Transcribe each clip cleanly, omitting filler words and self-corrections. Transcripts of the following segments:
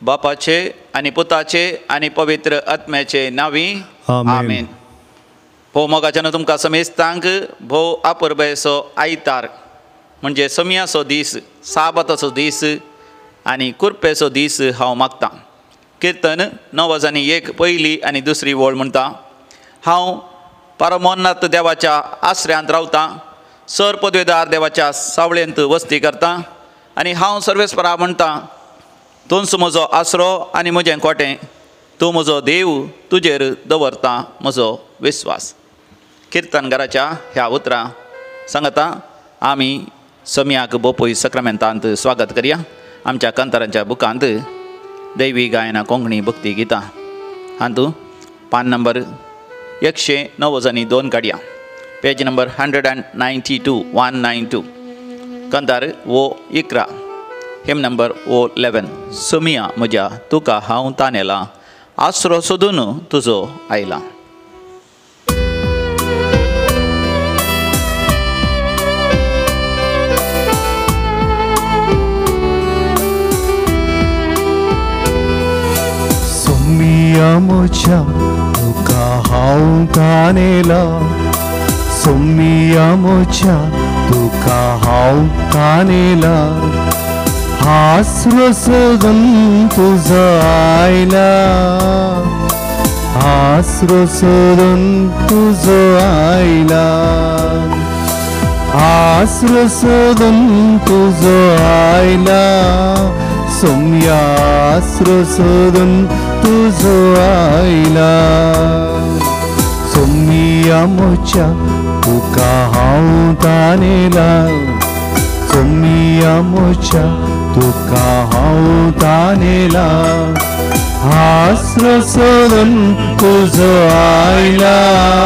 बापाचे आणि पुताचे आणि पवित्र आत्म्याचे नावी आमेन. भोव मोगाच्यान तुमकां समेस्तांक भोव आपुरबायेचो आयतार म्हणजे समियाचो दीस, साबाताचो दीस आनी कुरपेचो दीस हांव मागतां. किर्तन 9:1 पयली आनी दुसरी वळ म्हणटा. हांव परमोन्नत देवाच्या आश्रयांत रावतां, सर पदवेदार देवाच्या सावळेंत वस्ती करतां आनी हांव सर्वेस्परा म्हणटां, तूंच म्हजो आसरो आनी म्हजें कोटें, तूं म्हजो देव, तुजेर दवरता म्हजो विस्वास. किर्तनकाराच्या ह्या उतरां सांगता आमी समियाक बोपोय सक्रामेंतांत स्वागत करया. आमच्या कंतारांच्या बुकांत दैवी गायना कोंकणी भक्ती गितां हातूंत पान नंबर 192 काडया. पेज नंबर 192 कंतार वो 11, हिम नंबर वो 11. समिया म्हज्या तुका हांव तानेला, आसरो सोदून तुजो आयला. सोमिया म्हज्या तुका हांव तानेला, सोमिया म्हज्या तुका हांव तानेला, आसरो सोदून तुजो आयला, आसरो सोदून तुजो आयला, आसरो सोदून तुजो आयला, सोमिया आसरो सोदून तुजो आयला. सोमिया म्हज्या तुका हांव तानेला, सोमिया म्हज्या तुका हांव तानेला, आसरो सोदून तुजो आयला,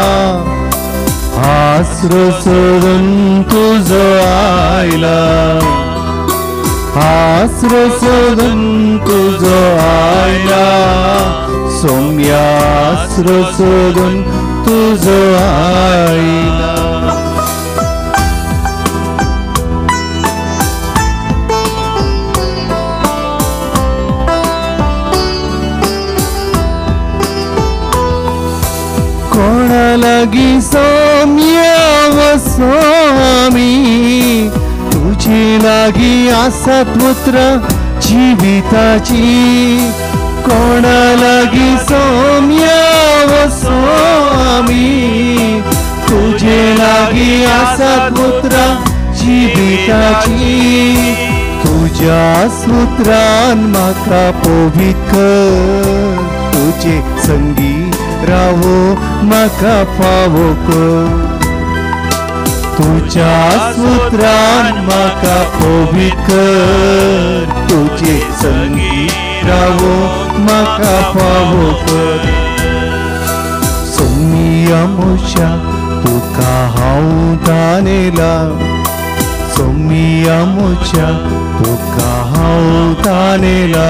आसरो सोदून तुजो आयला, आसरो सोदून तुजो आयला, सोमिया आसरो सोदून तुजो आयला. कोणा लागीं सोमिया वचो आमी, तुजे लागीं आसात उतरां जिविताची. कोणा लागीं सोमिया वचो आमी, तुजे लागीं आसात उतरां जिविताची. तुज्या सुत्रान म्हाका पवित्र कर, तुजे संगी रावो म्हाका फावो कर. तुज्या सुत्रान म्हाका पवित्र कर, तुजे संगी रावो म्हाका फावो कर. सोमिया म्हज्या तुका हांव तानेला, सोमिया म्हज्या तुका हांव तानेला.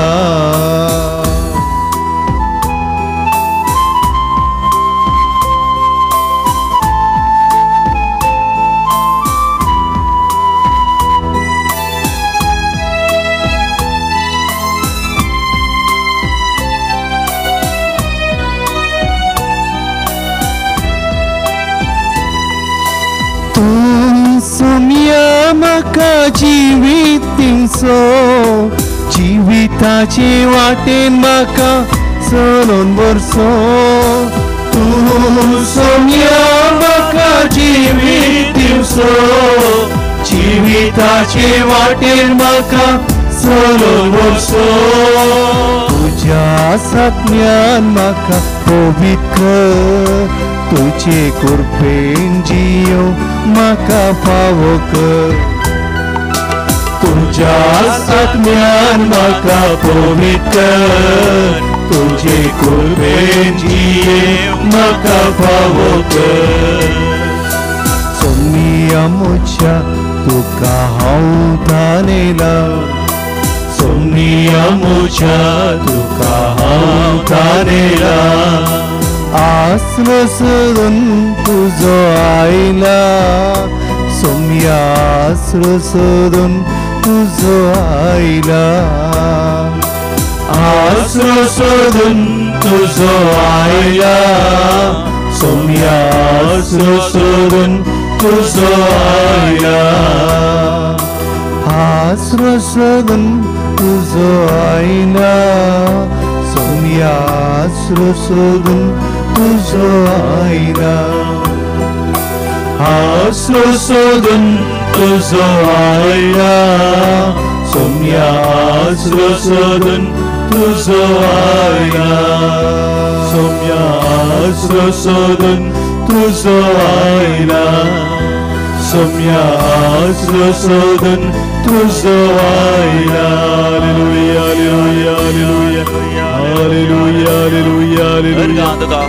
सोमिया म्हाका जिवीत दिवचो, जिविताचे वाटेन म्हाका चलोवन व्हरचो. तूं सोमिया म्हाका जिवीत दिवचो, जिविताचे वाटेन म्हाका चलोवन व्हरचो. तुज्या साथम्यान म्हाका पवित्र कर, तुजे कृपेन जियो म्हाका फावो कर. तुज्या आत्म्यान म्हाका पवित्र कर, तुजे कृपेन जियो म्हाका फावो कर. सोमिया म्हज्या तुका हांव तानेला, सोमिया म्हज्या तुका हांव तानेला, आसरो सोदून तुजो आयला, सोमिया आसरो सोदून तुजो आयला, आसरो सोडून तुझो आयला सोम्या आसरो सोडून तुझो आयला आसरो सोडून तुझो आयला सोम्या आसरो सोडून तुझो आयला आसरो सोडून तुझो आयला सोम्या आसरो सोडून तुझो आयला सोम्या आसरो सोडून तुझो आयला सोम्या आसरो सोडून तुझो आयला हालेलुया हालेलुया हालेलुया हालेलुया हालेलुया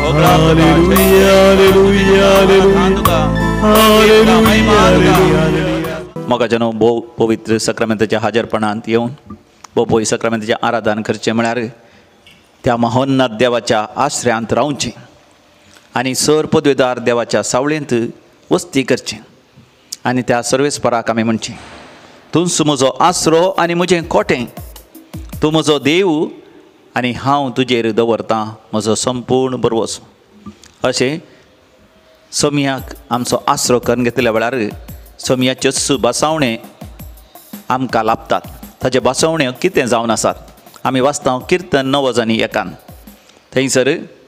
हालेलुया हालेलुया मोगाच्यानो भोव पवित्र सक्रामेंताच्या हाजरपणांत येवन भोव सक्रामेंताचें आराधन करचें म्हळ्यार त्या महोन्नत देवाच्या आश्रयांत रावचें आनी सर पदवीदार देवाच्या सावळेंत वस्ती करचें आनी त्या सर्वेस्पराक आमी म्हणचें तूंच म्हजो आसरो आनी म्हजें कोटें तूं म्हजो देव आनी हांव तुजेर दवरतां म्हजो संपूर्ण बरवस अशें सोम्याक आमचो आसरो करून घेतल्या वेळार सोम्याच्यो बसावणे आमकां लाभतात ताचे बसवण्यो कितें जावन आसात आमी वाचता किर्तन 9:1 थंयसर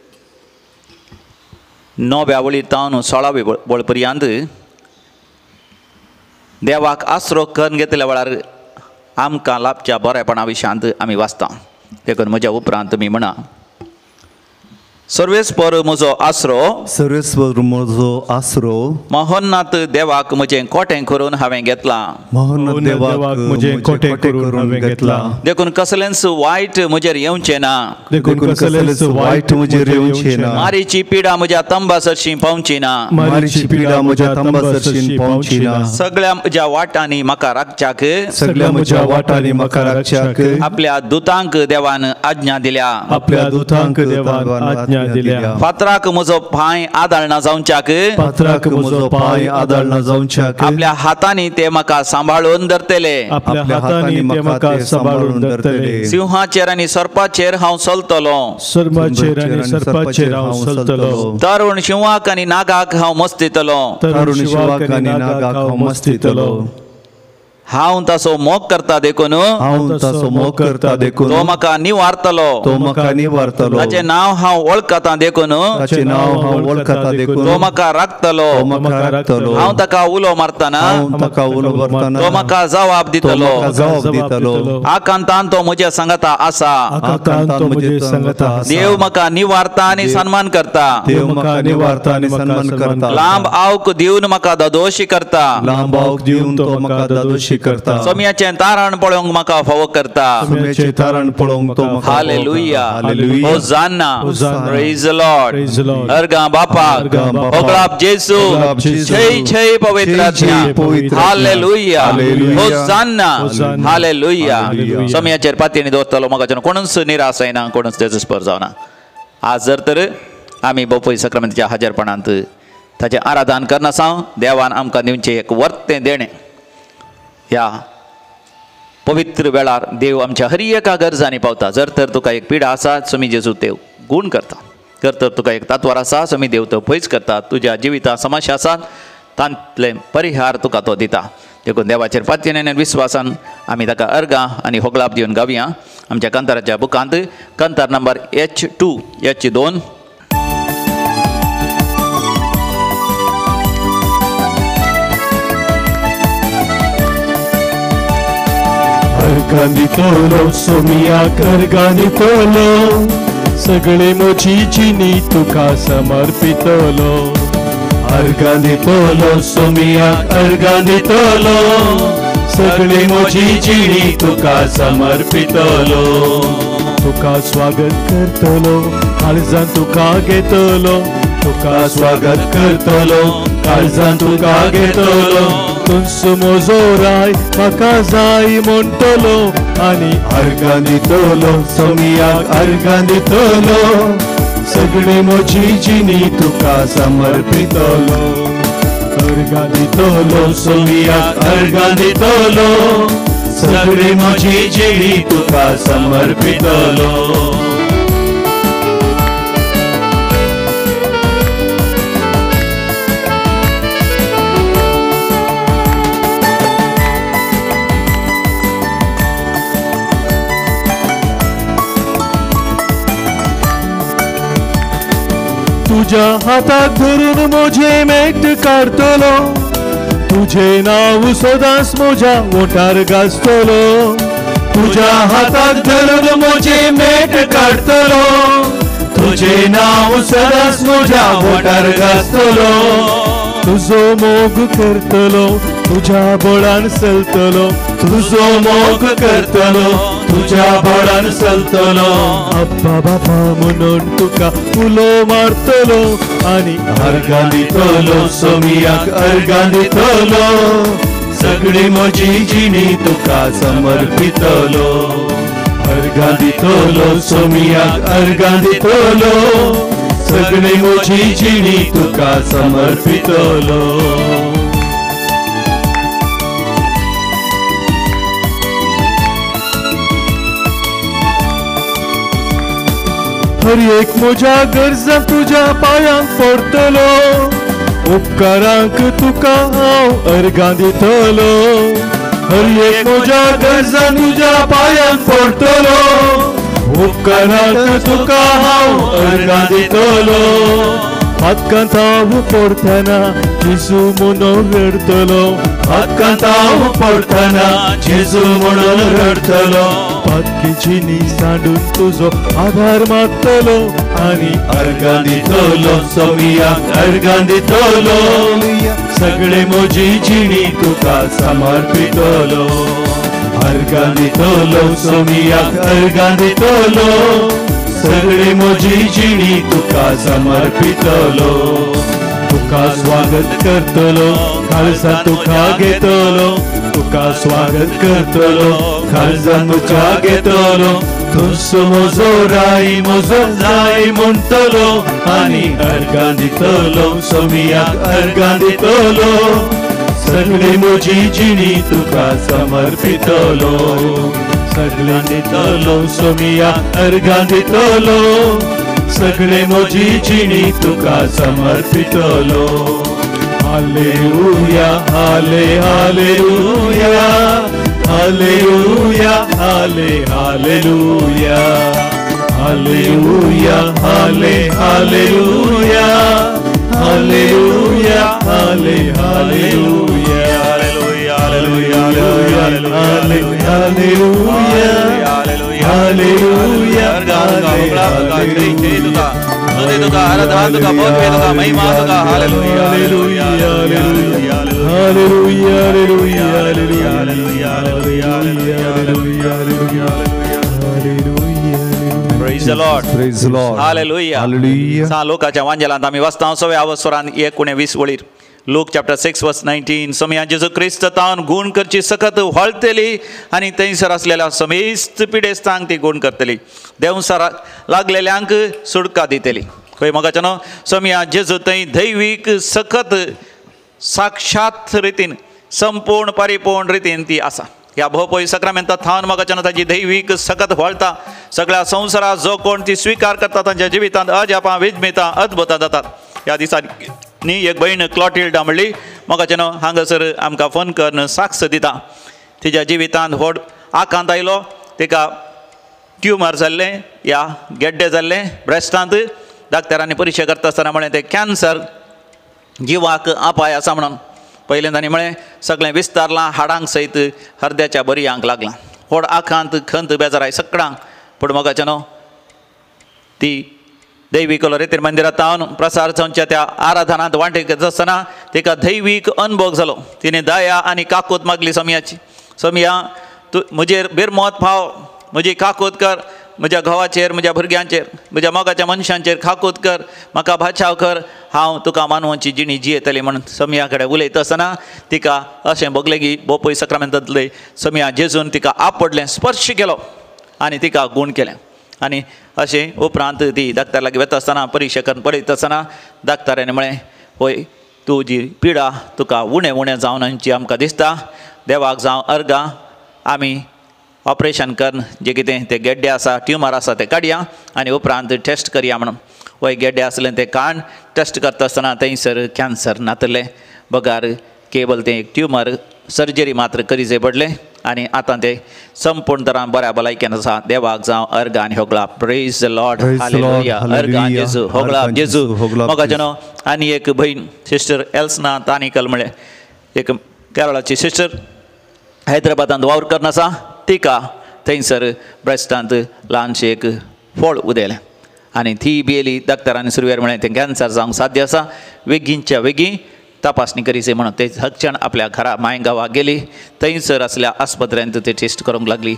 9व्या वळींतावन 16वे वळ पर्यंत देवाक आसरो करून घेतल्या वेळार आमकां लाभच्या बरेपणा विशयांत आमी वाचता देखून म्हज्या उपरांत तुमी म्हणा सर्वेस्पर म्हजो आसरो सर्वेस्पर म्हजो आसरो महोन्नत देवाक म्हजें कोटें करून हांवें घेतलां महोन्नत देवाक म्हजें कोटें करून हांवें घेतलां देखून कसलेंच वायट म्हजेर येवचें ना देखून कसलेंच वायट म्हजेर येवचें ना मारीची पिडा म्हज्या तंबा सरशी पावची ना मारीची पिडा म्हज्या तंबा सरशीन पावची ना सगळ्या म्हज्या वाटांनी म्हाका राखच्याक सगळ्या म्हज्या वाटांनी म्हाका राखच्याक आपल्या दुतांक देवान आज्ञा दिल्या आपल्या दुतांक देवान आज्ञा दिल्या फातराक म्हजो पांय आदाळना जावच्याक फातराक म्हजो पांय आदाळना जावच्याक आपल्या हातांनी ते म्हाका सांबाळून धरतले आपल्या हातांनी ते म्हाका सांबाळून धरतले सिंहाचेर आनी सर्पाचेर हांव चलतलो सर्पाचेर आनी सर्पाचेर हांव चलतलो तरुण शिवाक आनी नागाक हांव मस्तितलो तरुण शिवाक आनी नागाक हांव मस्तितलो हांव ताचो मोग करता देखून हांव ताचो मोग करता देखून तो म्हाका निवारतलो तो म्हाका निवारतलो ताचें नांव हांव वळखता देखून ताचें नांव हांव वळखता देखून तो म्हाका राखतलो तो म्हाका राखतलो हांव ताका उलो मारतना हांव ताका उलो मारतना तो म्हाका जवाब तो दितलो म्हाका जवाब दितलो आकांतान तो म्हज्या संगता आसा आकांतान तो म्हजे संगता आसा देव म्हाका निवारता आनी सन्मान करता देव म्हाका निवारता आनी सन्मान करता लांब आवक दिवन म्हाका दोशी करता लांब आवक दिवन तो म्हाका दादोशी करता सोम्याचें तारण पळोवंक म्हाका फावो करता सोम्याचें तारण पळोवंक तो म्हाका हालेलुया हालेलुया होसाना होसाना प्रेज द लॉर्ड अर्गा बापाक बापाक ओगळाप जेसू ओगळाप जेसू जय जय पवित्र जय जय पवित्र आत्मा हालेलुया हालेलुया होसाना होसाना हालेलुया हालेलुया सोम्याचेर पातयेनी दवरतलो म्हाका कोणूच निराश जायना कोणूच तेजो स्पर जावना आज जर तर आमी बोपय सक्रामेंताच्या हाजरपणांत ताचें आराधन करना आसा देवान आमकां दिवचें एक वर्तें देणें ह्या पवित्र वेळार देव आमच्या हर एका गरजांनी पावता जर तर तुका एक पिडा आसा समी जेजू देव गूण करता जर तर तुका एक तात्वार आसा समी देव तो पयस करता तुज्या जिविता समस्या आसात तांतले परिहार तुका तो दिता देखून देवाचेर पातयेन आनी विस्वासान आमी ताका अर्गां आनी होगलाप दिवन गावया आमच्या कंताराच्या बुकांत कंतार नंबर H2 H2 अर्गांदितलो सोमियाक अर्गांदितलो सगळे म्हजी जिणी तुका समर्पितलो अर्गांदितलो सोमियाक अर्गांदितलो सगळे म्हजी जिणी तुका समर्पितलो तुका स्वागत करतलो काळजान तुका घेतलो तुका स्वागत करतलो काळजान तुका घेतलो तुंस म्हजो राय म्हाका जाय म्हणटलो आनी अर्गां दितलो सोमियाक अर्गां दितलो सगळे म्हजी जिणी तुका समर्पितलो अर्गां दितलो सोमियाक अर्गां दितलो सगळी म्हजी जिणी तुका समर्पितलो तुझ्या हाताक धरून म्हजे मेट काढतलो तुझे नाव सदांच म्हज्या ओंठार गाजतलो तुझ्या हाताक धरून म्हजे मेट काढतलो तुझे नाव सदांच म्हज्या ओंठार गाजतलो तुझो मोग करतलो तुझ्या बळान चलतलो तुझो मोग करतलो तुझ्या बळान चलतलो अब्बा बाबा म्हणून तुका उलो मारतलो आनी अर्गां दितलो सोमियाक अर्गां दितलो सगळी म्हजी जिणी तुका समर्पितलो अर्गां दितलो सोमियाक अर्गां दितलो सगळी म्हजी जिणी तुका समर्पितलो हर एक म्हज्या गरजा तुझ्या पायांक पडतलो उपकारांक तुका हांव अर्गां दितलो हर एक म्हज्या गरजा तुझ्या पायांक पडतलो उपकारांक तुका हांव अर्गां दितलो हातकांत हांव पडटना जेजू म्हणून रडतलो हातकांत हांव पडटना जेजू म्हणून रडतलो पातकेची नी सांडून तुजो आभार मागतलो आनी अर्गां दितलो सोमियाक अर्गां दितलो सगळे म्हजी जिणी तुका समर्पितलो अर्गां दितलो सोमियाक अर्गां दितलो सगळे म्हजी जिणी तुका समर्पितलो तुका स्वागत करतलो खालसा तुका घेतलो तुका स्वागत करतलो खालसा तुका घेतलो तुझो म्हजो राई म्हजो जाय म्हणटलो आनी अर्गां दितलो सोमियाक अर्गां दितलो सगळी म्हजी जिणी तुका समर्पितलो सगळे दितलो सोमियाक अर्गां दितलो सगळे म्हजी जिणी तुका समर्पितलो हालेलुया हाले हालेलुया हालेलुया हाले हालेलुया हालेलुया हाले हालेलुया हालेलुया हाले हालेलुया हालेलुया हालेलुया हालेलुया Praise the Lord. Praise the Lord. Hallelujah. Hallelujah. सा लोकाच्या वांजेलांत आमी वाचता 6व्या स्वरान 19 वळीर Luke chapter 6 verse 19 समया जेजू क्रिस्त तावन गुण करची सखत व्हळतली आनी थंयसर असलेल्या समेस्त पिडेस्तांक ती गुण करतली देवसाराक लागलेल्यांक सुडका दितली खंय मोगाच्यानो समया जेजू थंय दैवीक सखत साक्षात रितीन संपूर्ण परिपूर्ण रितीन ती आसा ह्या भोवपळी सक्रामेंतांत थावन मोगाच्यानो ताची दैवीक सखत व्हळता सगळ्या संवसारात जो कोण ती स्वीकार करता तांच्या जिवितांत अजापां विजमेतां अद्भुतां जातात ह्या दिसांनी एक भयण क्लॉटिल्डा म्हणली मोगाच्यानो हांगासर आमकां फोन करून साक्ष दिता तिच्या जिवितांत व्हड आकांत आयलो तिका ट्युमर जाल्लें या गेड्डे जाल्लें ब्रेस्टांत डाक्टरांनी परिक्षा करता आसतना म्हळें तें कॅन्सर जिवाक अपाय आसा म्हणून पयलें तांणी म्हळें सगळें विस्तारलां हाडांक सयत हृदयाच्या बरयांक लागलां व्हड आकांत खंत बेजाराय सगळ्यांक पूण मोगाच्यानो ती दैवीक रितीर मंदिरांत तावन प्रसार संच्या त्या आराधनांत वांटे करता आसतना तिका दैवीक अनुभव जालो तिणें दया आनी काकूत मागली समयाची समया तूं म्हजेर बिरमोत फाव म्हजी काकूत कर म्हज्या घोवाचेर म्हज्या भुरग्यांचेर म्हज्या मोगाच्या मनशांचेर काकूत कर म्हाका बाचाव कर हांव तुका मानवाची जिणी जियेतली म्हणून समया कडेन उलयता आसतना तिका अशें भोगलें की बोपय सक्रामेंतांतले समया जेजून तिका आपडलें स्पर्श केलो आनी तिका गूण केलें आनी अशें उपरांत ती डाक्टर लागीं वता आसतना परिक्षा करून पळयता आसतना डाक्टरांनी म्हळें पळय तुजी पिडा तुका उणें उणें जावन आमची आमकां दिसता देवाक जावं अर्गां आमी ऑपरेशन करून जे कितें ते गेड्डे आसा ट्युमर आसा ते काडया आनी उपरांत टेस्ट करया म्हणून वय गेड्डे आसलें तें काण टेस्ट करता आसतना थंयसर कॅन्सर नातलें बगार केवल तें एक ट्युमर सर्जरी मात्र करीचे पडले आनी आतां ते संपूर्ण तरान बऱ्या भलायकेन आसा. देवाक जावं अर्ग आनी होगळा. Praise the Lord. हालेलुया. अर्ग आनी जेजू होगळा जेजू. म्हाका जनो आनी एक भयण सिस्टर एल्सना तानिकल म्हळें एक केरळाची सिस्टर हैदराबादांत वावर करन आसा. तिका थंयसर ब्रेस्टांत ल्हानशें एक फोळ उदेलें आनी ती बियेली. डॉक्टरांनी सुरवेर म्हळें तें कॅन्सर जावंक साध्य आसा. बेगीनच्या बेगीन तपासणी करीचे म्हणून ते हक्षण आपल्या घरा मायगांवाक गेली. थंयसर आसल्या आस्पत्र्यांत ती टेस्ट करूंक लागली.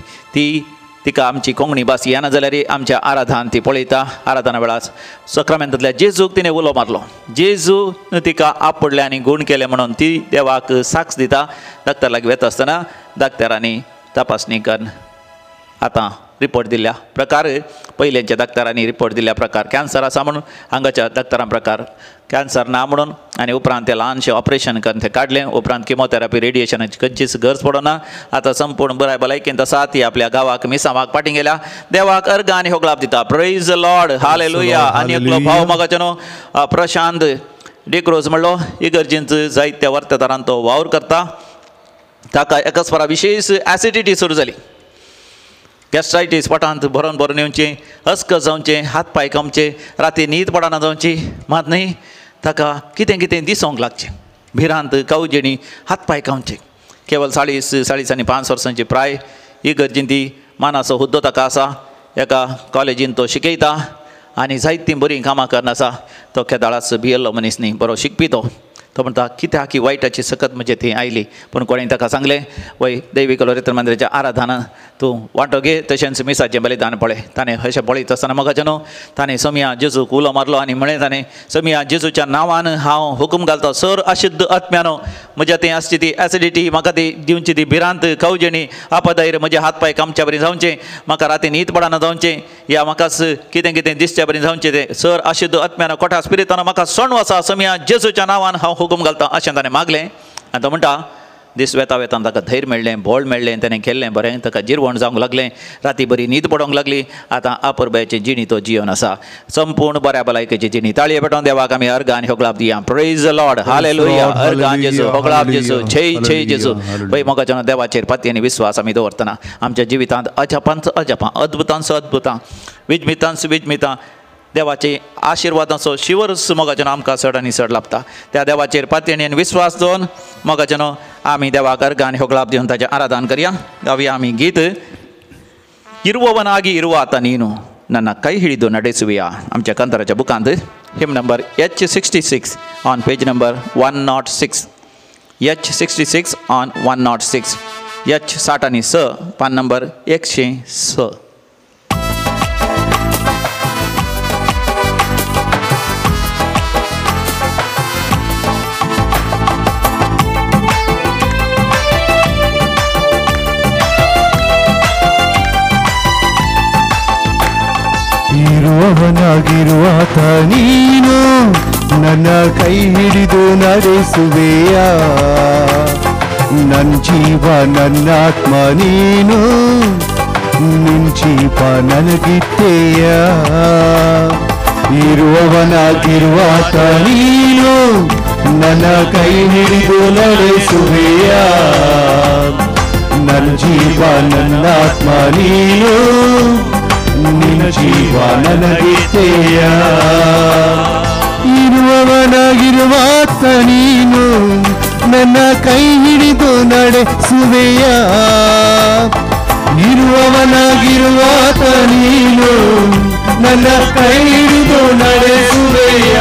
तिका आमची कोंकणी भास येना जाल्यार आमच्या आराधान ती पळयता. आराधना वेळार सक्रामेंतांतल्या जेजूक तिणें उलो मारलो. जेजू तिका आपडले आनी गूण केले म्हणून ती देवाक साक्ष दिता. डॉक्टर लागीं वता आसतना डॉक्टरांनी तपासणी करून आतां रिपोर्ट दिल्ल्या प्रकार पयलेंच्या डॉक्टरांनी रिपोर्ट दिल्ल्या प्रकार कॅन्सर आसा म्हणून हांगाच्या डॉक्टरां प्रकार कॅन्सर ना म्हणून आनी उपरांत तें ल्हानशें ऑपरेशन करून तें काडलें. उपरांत किमोथेरपी रेडिएशनाची खंयचीच गरज पडना. आतां संपूर्ण बऱ्या भलायकेंत आसा. ती आपल्या गांवाक मिसावाक पाटी गेल्या. देवाक अर्ग आनी होगळाप दिता. Praise the Lord. हालेलुया. आनी एकलो भाव म्हाका न्हू प्रशांत डिक्रोज म्हणलो इगर्जेंत जायत्या वर्तदारान तो वावर करता. ताका एकाच परा विशेश एसिडिटी सुरू जाली. गॅस्ट्रायटीस पोटांत भरून भरून येवचें हस्क जावचें हात पांय कामचे राती न्हीद पडना जावची मात न्ही ताका कितें कितें दिसोंक लागचें. भिरांत कावजेणी हात पांय कामचे. केवळ 40 आनी 5 वर्सांची प्राय. इगर्जेन ती मानाचो हुद्दो ताका आसा. एका कॉलेजीन तो शिकयता आनी जायतीं बरीं कामां करन आसा. तो केदाळाच भियल्लो मनीस न्ही बरो शिकपी तो म्हणटा कित्याक की वायटाची सकत म्हणजे थंय आयली पूण कोणें ताका सांगलें वय दैवी कलोरेतर मंदिराच्या आराधनां तूं वांटो घे तशेंच मिसाचें बलिदान पळय. ताणें अशें पळयत आसतना म्हाका न्हू ताणें समिया जेजूक उलो मारलो आनी म्हळें ताणें समिया जेजूच्या नांवान हांव हुकूम घालता सर अशुद्ध आत्म्यानो म्हज्या तें आसची ती एसिडिटी म्हाका ती दिवची ती भिरांत कावजेणी आपदायर म्हजे हात पांय कामच्या बरें जावचें म्हाका राती न्हीद पडना जावचें या म्हाकाच कितें कितें दिसचें बरें जावचें तें सर अशुद्ध आत्म्यानो कोठा स्पिरितान म्हाका सण आसा समिया जेजूच्या नांवान हांव हुकूम घालता अशें ताणें मागलें. आनी तो म्हणटा दीस वेता वेतान ताका धैर्य मेळ्ळें बळ मेळ्ळें ताणें केल्लें बरें ताका जिरवण जावंक लागलें. राती बरी न्हीद पडोंक लागली. आतां अपुरबायेची जिणी तो जिवन आसा. संपूर्ण बऱ्या भलायकेची जिणी. ताळये पेटोवन देवाक आमी अर्ग आनी होगळाप दिया. Praise the Lord. हालेलुया. अर्ग आनी जेजू होगळाप जेजू जय जय जेजू. पळय म्हाका देवाचेर पाती आनी विस्वास आमी दवरतना आमच्या जिवितांत अजापांच अजापां अद्भुतांच अद्भुतां विजमितांच विजमितां देवाचे आशिर्वादाचो शिवरस मोगाचें आमकां चड आनी चड लाभता. त्या देवाचेर पातयेन विस्वास दवरून मोगाचें आमी देवाक अर्ग आनी होगळाप दिवन ताचें आराधन करया. गावया आमी गीत इरुवनागी इरुवाता नीनु ನನ್ನ ಕೈ ಹಿಡಿದು ನಡೆಸುವೆಯಾ. आमच्या कंतराच्या बुकांत hymn number H66 on page number 106. H66 on 106. H60 आणि स पान नंबर 106. ಇರುವವನಾಗಿರುವಾತ ನೀನು ನನ್ನ ಕೈ ಹಿಡಿದು ನಡೆಸುವೆಯ. ನನ್ನ ಜೀವ ನನ್ನ ಆತ್ಮ ನೀನು ನಿನ್ ಜೀವ ನನಗಿತ್ತೆಯ. ಇರುವವನಾಗಿರುವಾತ ನೀನು ನನ್ನ ಕೈ ಹಿಡಿದು ನಡೆಸುವೆಯ. ನನ್ನ ಜೀವ ನನ್ನ ಆತ್ಮ ನೀನು ನಿನ್ನ ಜೀವ ನನಗಿತ್ತೆಯ. ಇರುವವನಾಗಿರುವಾತ ನೀನು ನನ್ನ ಕೈ ಹಿಡಿದು ನಡೆಸುವೆಯ. ಇರುವವನಾಗಿರುವಾತ ನೀನು ನನ್ನ ಕೈ ಹಿಡಿದು ನಡೆಸುವೆಯ.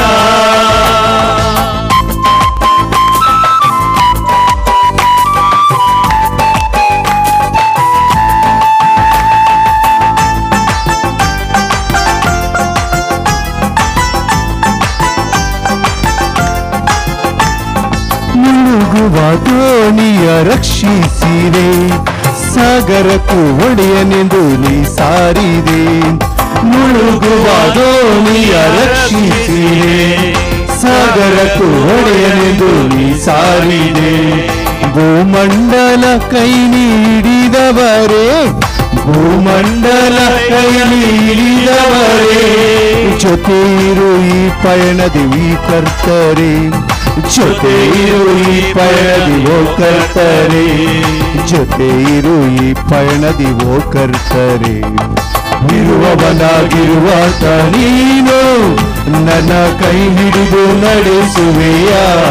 ದೋಣಿಯ ರಕ್ಷಿಸಿದೆ ಸಾಗರಕ್ಕೂ ಒಡೆಯನೆಂದು ನೀ ಸಾರಿದೆ. ಮುಳುಗುವ ದೋಣಿಯ ರಕ್ಷಿಸಿದೆ ಸಾಗರಕ್ಕೂ ಒಡೆಯನೆಂದು ನೀ ಸಾರಿದೆ. ಭೂಮಂಡಲ ಕೈ ನೀಡಿದ ಬಂದವರೇ, ಭೂಮಂಡಲ ಕೈಲಿ ಇಳಿದವರೇ, ಜೊತೆ ಇರು ಈ ಪಯಣದಿ ಈ ಕರ್ತರೆ, ಜೊತೆ ಇರು ಈ ಪಯಣದಿ ಓ ಕರ್ತರೆ, ಜೊತೆ ಇರು ಈ ಪಯಣದಿ ಓ ಕರ್ತರೆ. ಇರುವವನಾಗಿರುವಾತ ನೀನು ನನ್ನ ಕೈ ಹಿಡಿದು ನಡೆಸುವೆಯ,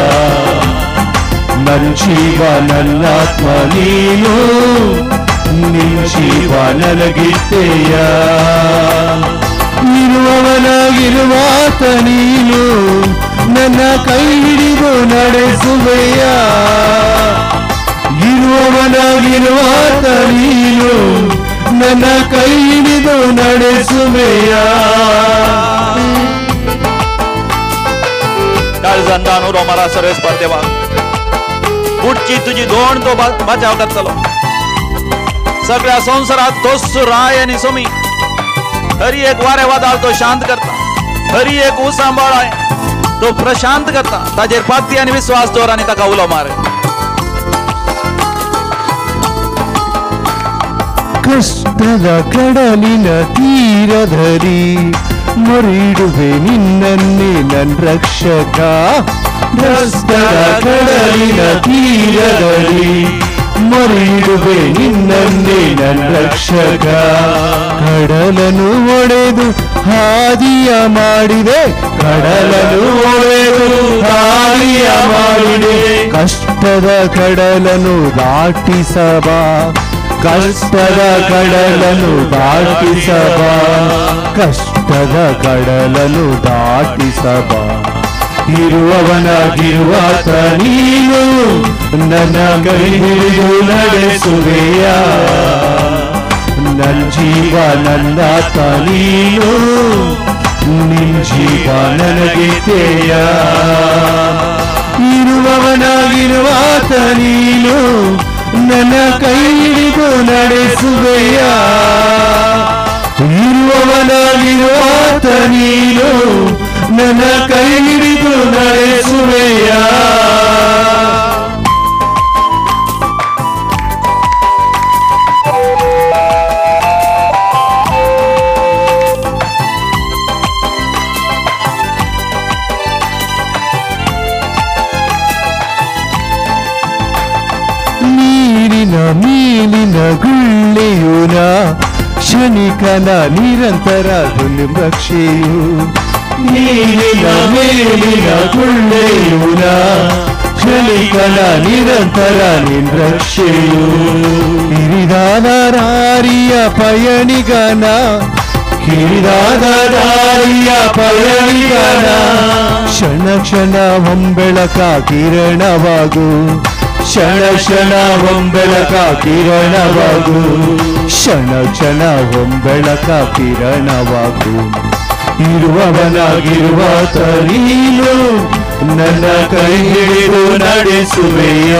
ನನ್ನ ಜೀವ ನನ್ನಾತ್ಮ ನೀನು, ನಿನ್ನ ಜೀವ ನನಗಿತ್ತೆಯ. ಇರುವವನಾಗಿರುವಾತ ನೀನು ನನ್ನ ಕೈ ಹಿಡಿದು ನಡೆಸುವೆಯ, ಇರುವವನಾಗಿರುವಾತ ನೀನು ನನ್ನ ಕೈ ಹಿಡಿದು ನಡೆಸುವೆಯ. काळजांना अनुराव मला सर्वेस परदेवा, पुढची तुझी दोन तो बचाव करतलो. सगळ्या संसारात तोच राय आणि सोमी, हरी एक वारे वादळ तो शांत करता, हरी एक उसांबाळ आहे तो प्रशांत करता. ताजेर पाती आणि विश्वास दवर आणि ताका उलो मार. ಕಷ್ಟದ ಕಡಲಿನ ತೀರಧರಿ ಮೊರೆಯಿಡುವೆ ನಿನ್ನನ್ನೇ ನನ್ನ ರಕ್ಷಕ. ಕಷ್ಟದ ಕಡಲಿನ ತೀರಧರಿ ಮೊರೆಯಿಡುವೆ ನಿನ್ನನ್ನೇ ನನ್ನ ರಕ್ಷಕ. ಕಡಲನ್ನು ಒಡೆದು ಹಾದಿಯ ಮಾಡಿದೆ, ಕಡಲನ್ನು ಒಡೆದು ಹಾದಿಯ ಮಾಡಿದೆ, ಕಷ್ಟದ ಕಡಲನ್ನು ದಾಟಿಸಬಾ, ಕಷ್ಟದ ಕಡಲನ್ನು ದಾಟಿಸಬಾ, ಕಷ್ಟದ ಕಡಲನ್ನು ದಾಟಿಸಬಾ. ಇರುವವನಾಗಿರುವಾತ ನೀನು ನನ್ನ ಕೈ ಹಿಡಿದು ನಡೆಸುವೆಯ, ನನ್ನ ಜೀವ ನನ್ನಾತ ನೀನು, ನಿನ್ನ ಜೀವ ನನಗಿತ್ತೆಯ. ಇರುವವನಾಗಿರುವಾತ ನೀನು ನನ್ನ ಕೈ ಹಿಡಿದು ನಡೆಸುವೆಯ, ಇರುವವನಾಗಿರುವಾತ ನೀನು ನನ್ನ ಕೈ ಹಿಡಿದು ನಡೆಸುವೆಯ. ನೀರಿನ ಮೇಲಿನ ಗುಳ್ಳೆಯುನ ಕ್ಷಣಿಕನ ನಿರಂತರ ದುರ್ಲಕ್ಷೆಯು, ನೀರಿನ ಮೇಲಿನ ಗುಳ್ಳೆಯುನ ಕ್ಷಣಿಕನ ನಿರಂತರ ನಿರಕ್ಷೆಯು. ಹಿರಿದಾದ ರಾರಿಯ ಪಯಣಿಗನ, ಹಿರಿದಾದ ದಾರಿಯ ಪಯಣಿಗನ, ಕ್ಷಣ ಕ್ಷಣ ಹೊಂಬೆಳಕ ಕಿರಣವಾಗು, ಕ್ಷಣ ಕ್ಷಣ ಹೊಂಬೆಳಕ ಕಿರಣವಾಗು, ಕ್ಷಣ ಕ್ಷಣ ಹೊಂಬೆಳಕ ಕಿರಣವಾಗು. ಇರುವವನಾಗಿರುವಾತ ನೀನು ನನ್ನ ಕೈ ಹಿಡಿದು ನಡೆಸುವೆಯ,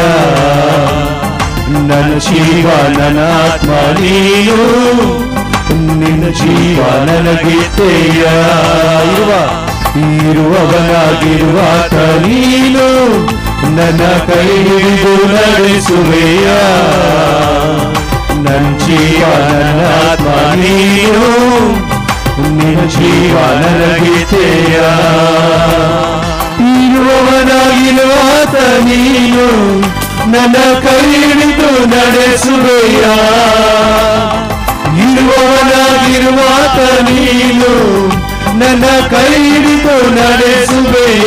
ನನ್ನ ಜೀವ ನನ್ನ ಆತ್ಮ ನೀನು, ನಿನ್ನ ಜೀವ ನನಗಿತ್ತೆಯ. ಇರುವವನಾಗಿರುವಾತ ನೀನು ನನ್ನ ಕೈ ಹಿಡಿದು ನಡೆಸುವೆಯ, ನನ್ನ ಜೀವ ನನ್ನ ಆತ್ಮ ನೀನು, ನಿನ್ನ ಜೀವ ನನಗಿತ್ತೆಯ. ಇರುವವನಾಗಿರುವಾತ ನೀನು ನನ್ನ ಕೈ ಹಿಡಿದು ನಡೆಸುವೆಯ, ಇರುವವನಾಗಿರುವಾತ ನೀನು ನನ್ನ ಕೈ ಹಿಡಿದು ನಡೆಸುವೆಯ.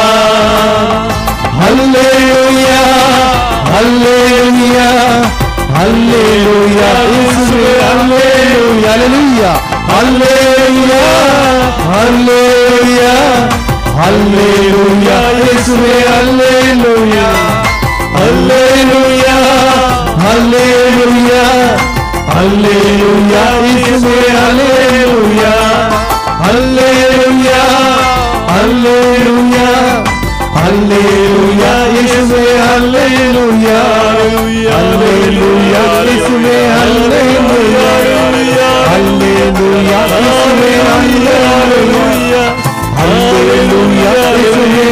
ಹಲ್ಲೆಲೂಯಾ ಹಲ್ಲೆಲೂಯಾ ಹಲ್ಲೆಲೂಯಾ ಯೇಸುವೇ ಹಲ್ಲೆಲೂಯಾ ಹಲ್ಲೆಲೂಯಾ ಹಲ್ಲೆಲೂಯಾ ಹಲ್ಲೆಲೂಯಾ ಯೇಸುವೇ ಹಲ್ಲೆಲೂಯಾ ಹಲ್ಲೆಲೂಯಾ ಹಲ್ಲೆಲೂಯಾ ಹಲ್ಲೆಲೂಯಾ ಯೇಸುವೇ ಹಲ್ಲೆಲೂಯಾ ಹಲ್ಲೆಲೂಯಾ ಹಲ್ಲೆಲೂಯಾ ಹಲ್ಲೆಲೂಯಾ ಯೇಸುವೇ ಹಲ್ಲೆಲೂಯಾ ಹಲ್ಲೆಲೂಯಾ ಯೇಸುವೇ ಹಲ್ಲೆಲೂಯಾ ಹಲ್ಲೆಲೂಯಾ ಯೇಸುವೇ ಹಲ್ಲೆಲೂಯಾ ಹಲ್ಲೆಲೂಯಾ ಯೇಸುವೇ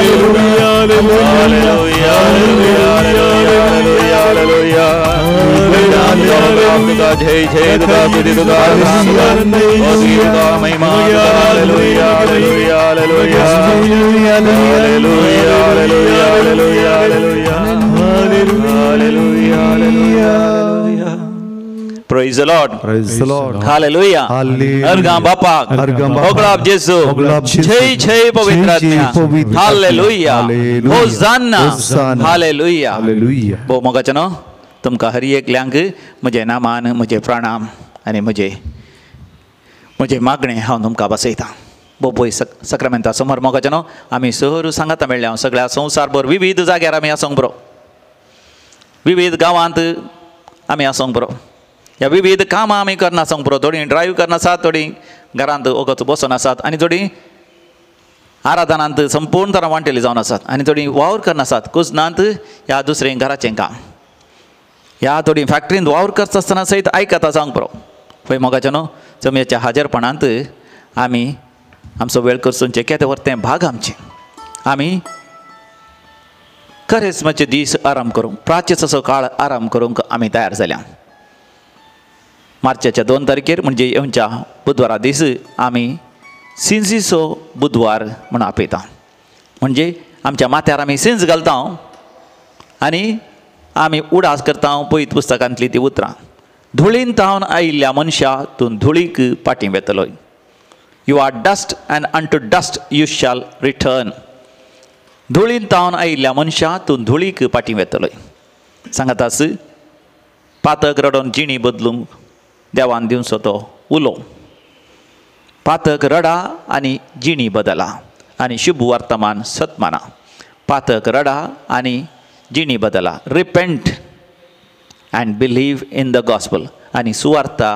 ಹಲ್ಲೆಲೂಯಾ ಹಲ್ಲೆಲೂಯಾ जय जय तुका तुझी तुका तुका महिमा हालेलुया हालेलुया हालेलुया हालेलुया हालेलुया हालेलुया हालेलुया हालेलुया Praise the Lord. Praise the Lord. Hallelujah. Hallelujah. अर्गाम बापा होगलाब जेसु जय जय पवित्र आत्म्या हालेलुया होसाना हालेलुया Hallelujah. भो मोगाचनो तुमका हर एक ल्यांक म्हजे नामान म्हजे प्रणाम आनी म्हजे मागणे हांव तुमकां बसयतां भो पळय सक्रामेंता समोर मोगाचनो आमी सहर सांगाता मेळ्ळे हांव सगळ्या संवसारभर विविध जाग्यार आमी आसूंक बरो विविध गांवांत आमी आसूंक बरो ह्या विविध कामां आमी करना आसूंक बरो थोडीं ड्रायव्ह करना आसात थोडीं घरांत वगत बसून आसात आनी थोडीं आराधनांत संपूर्ण तरां वांटेली जावन आसात आनी थोडीं वावर करना आसात कुजनांत ह्या दुसरें घराचें काम ह्या थोडीं फॅक्टरींत वावर करता आसतना सयत आयकता जावंक बरो पळय मोगाचनो जमयेच्या हाजीरपणांत आमी आमचो वेळ करचोंचे केदें व्हरतें भाग आमचें आमी करेस्माचे दीस आराम करूंक प्राचीचो काळ आराम करूंक आमी तयार जाल्या मार्चाच्या 2 तारखेर म्हणजे येवच्या बुधवारा दीस आमी सिंजीचो बुधवार म्हण आपयता म्हणजे आमच्या माथ्यार आमी सिंज घालता आनी आमी उडास करता पयत पुस्तकांतलीं ती उतरां धुळीन तावन आयिल्ल्या मनशा तूं धुळीक पाटी वेतलो you are dust and unto dust you shall return धुळीन तावन आयिल्ल्या मनशा तूं धुळीक पाटी वेतलो सांगातास पातक रडोवन जिणी बदलूंक देवान दिवचो तो उलो पातक रडा आनी जिणी बदला आनी शुभ वर्तमान सत्माना पातक रडा आनी जिणी बदला repent and believe in the gospel आनी सुवार्ता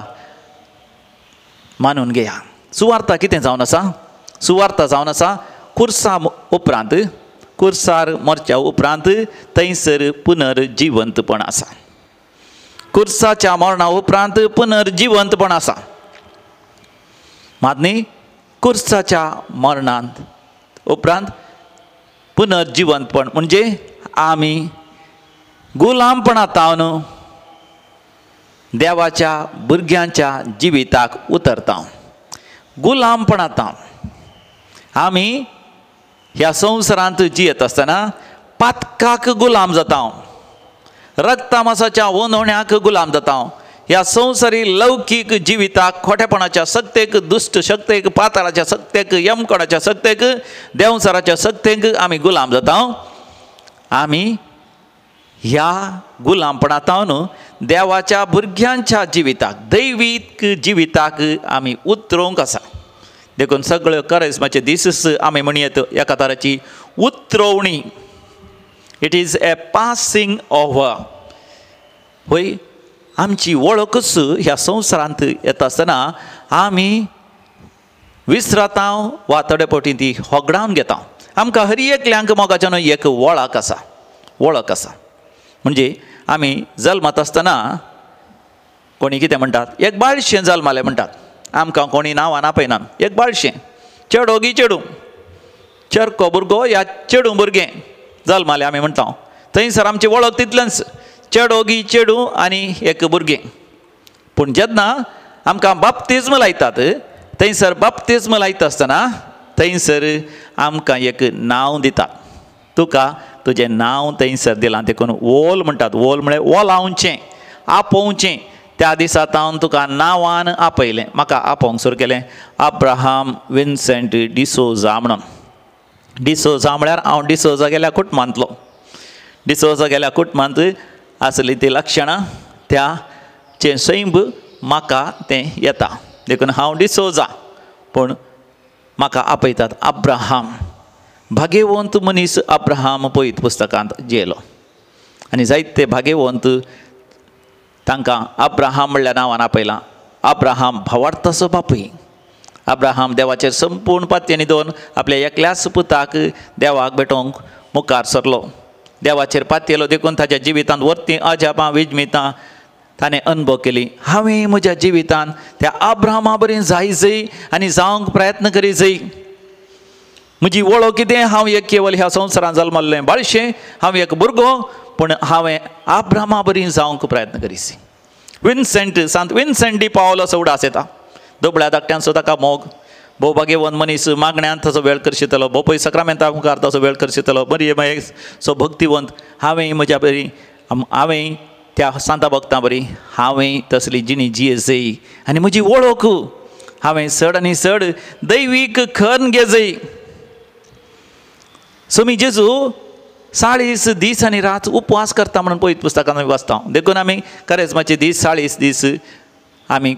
मानून घेया सुवार्ता कितें जावन आसा सुवार्ता जावन आसा कुर्सा उपरांत कुर्सार मरच्या उपरांत थंयसर पुनर्जिवंतपण आसा कुर्साच्या मरणा उपरांत पुनर्जिवंतपण आसा मात न्ही कुर्साच्या मरणांत उपरांत पुनर्जिवंतपण म्हणजे आमी गुलामपणांतावन देवाच्या भुरग्यांच्या जिविताक उतरता गुलामपणांतावन आमी ह्या संवसारांत जियेत आसतना पातकाक गुलाम जाता रक्तामासाच्या वंदवण्याक गुलाम जाता ह्या संवसारी लौकीक जिविताक खोटेपणाच्या सक्तेक दुश्ट शक्तेक पाताळाच्या सक्तेक यमकोणाच्या सक्तेक देवसाराच्या सक्तेक आमी गुलाम जाता आमी ह्या गुलामपणांतावन देवाच्या भुरग्यांच्या जिविताक दैवीक जिविताक आमी उतरोवंक आसा देखून सगळ्यो करेस्माचे दीस आमी म्हणयेत एका तराची उतरोवणी it is a passing over होय आमची वळखच ह्या संवसारांत येता आसतना आमी विसरता वा थोडे फावटी ती होगडावन घेता आमकां हर एकल्यांक मोगाच्यान एक वळख आसा म्हणजे आमी जल्मात आसतना कोणी कितें म्हणटात एक बाळशें जल्मालें म्हणटात आमकां कोणी नांवां आपयनात एक बाळशें चेडो गी चेडूं चरको भुरगो या चेडूं भुरगें जल्मालें आमी म्हणटा थंयसर आमची वळख तितलेंच चेडो गी चेडूं आनी एक भुरगें पूण जेन्ना आमकां बाप्तिस्म लायतात थंयसर बाप्तिस्म लायता आसतना थंयसर आमकां एक नांव दितात तुका तुजें नांव थंयसर दिलां देखून ओल म्हणटात ओल म्हळ्यार ओलावचें आपोवचें त्या दिसा हांव तुका नांवान आपयलें म्हाका आपोवंक सुरू केलें अब्राहम विन्सेंट डिसोजा म्हणून डिसोजा म्हळ्यार हांव डिसोजा गेल्या कुटुंबांतलो डिसोजा गेल्या कुटुंबांत आसली ती लक्षणां त्याचें सैम म्हाका तें येता देखून हांव डिसोजा पूण म्हाका आपयतात अब्राहम भाग्यवंत मनीस अब्राहम पळयत पुस्तकांत जियेलो आनी जायते भाग्यवंत तांकां अब्राहम म्हणल्या नांवान आपयलां अब्राहम भावार्थाचो बापूय अब्राहम देवाचेर संपूर्ण पात्य न्हिदोवन आपल्या एकल्याच पुताक देवाक भेटोवंक मुखार सरलो देवाचेर पातयेलो देखून ताच्या जिवितांत वर्ती अजापां विजमितां ताणें अनुभव केली हांवें म्हज्या जिवितांत त्या अब्राहमा बरें जायजय आनी जावंक प्रयत्न करीजय म्हजी वळख कितें हांव एक केवल ह्या संवसारांत जल्मल्लें बाळशें हांव एक भुरगो पूण हांवें अब्राहमा बरीं जावंक प्रयत्न करीस विन्सेंट सांत विन्सेंट डी पावलो असो उडास येता दोबळ्या धाकट्यांचो ताका मोग भोव भाग्यवान मनीस मागण्यांत तसो वेळ करशितलो भोव पळय सक्रामेंता मुखार तसो वेळ करशितलो बरी मागीर सो भक्तिवंत हांवें म्हज्या बरी हांवें त्या सांता भक्तां बरी हांवें तसली जिणी जियेजई आनी म्हजी वळख हांवें चड आनी चड दैवीक खण घेजई. स्वामी जेजू 40 दीस आनी रात उपवास करता म्हणून पळयत पुस्तकांत आमी वाचता देखून आमी करेजमाचे दीस 40 दीस आमी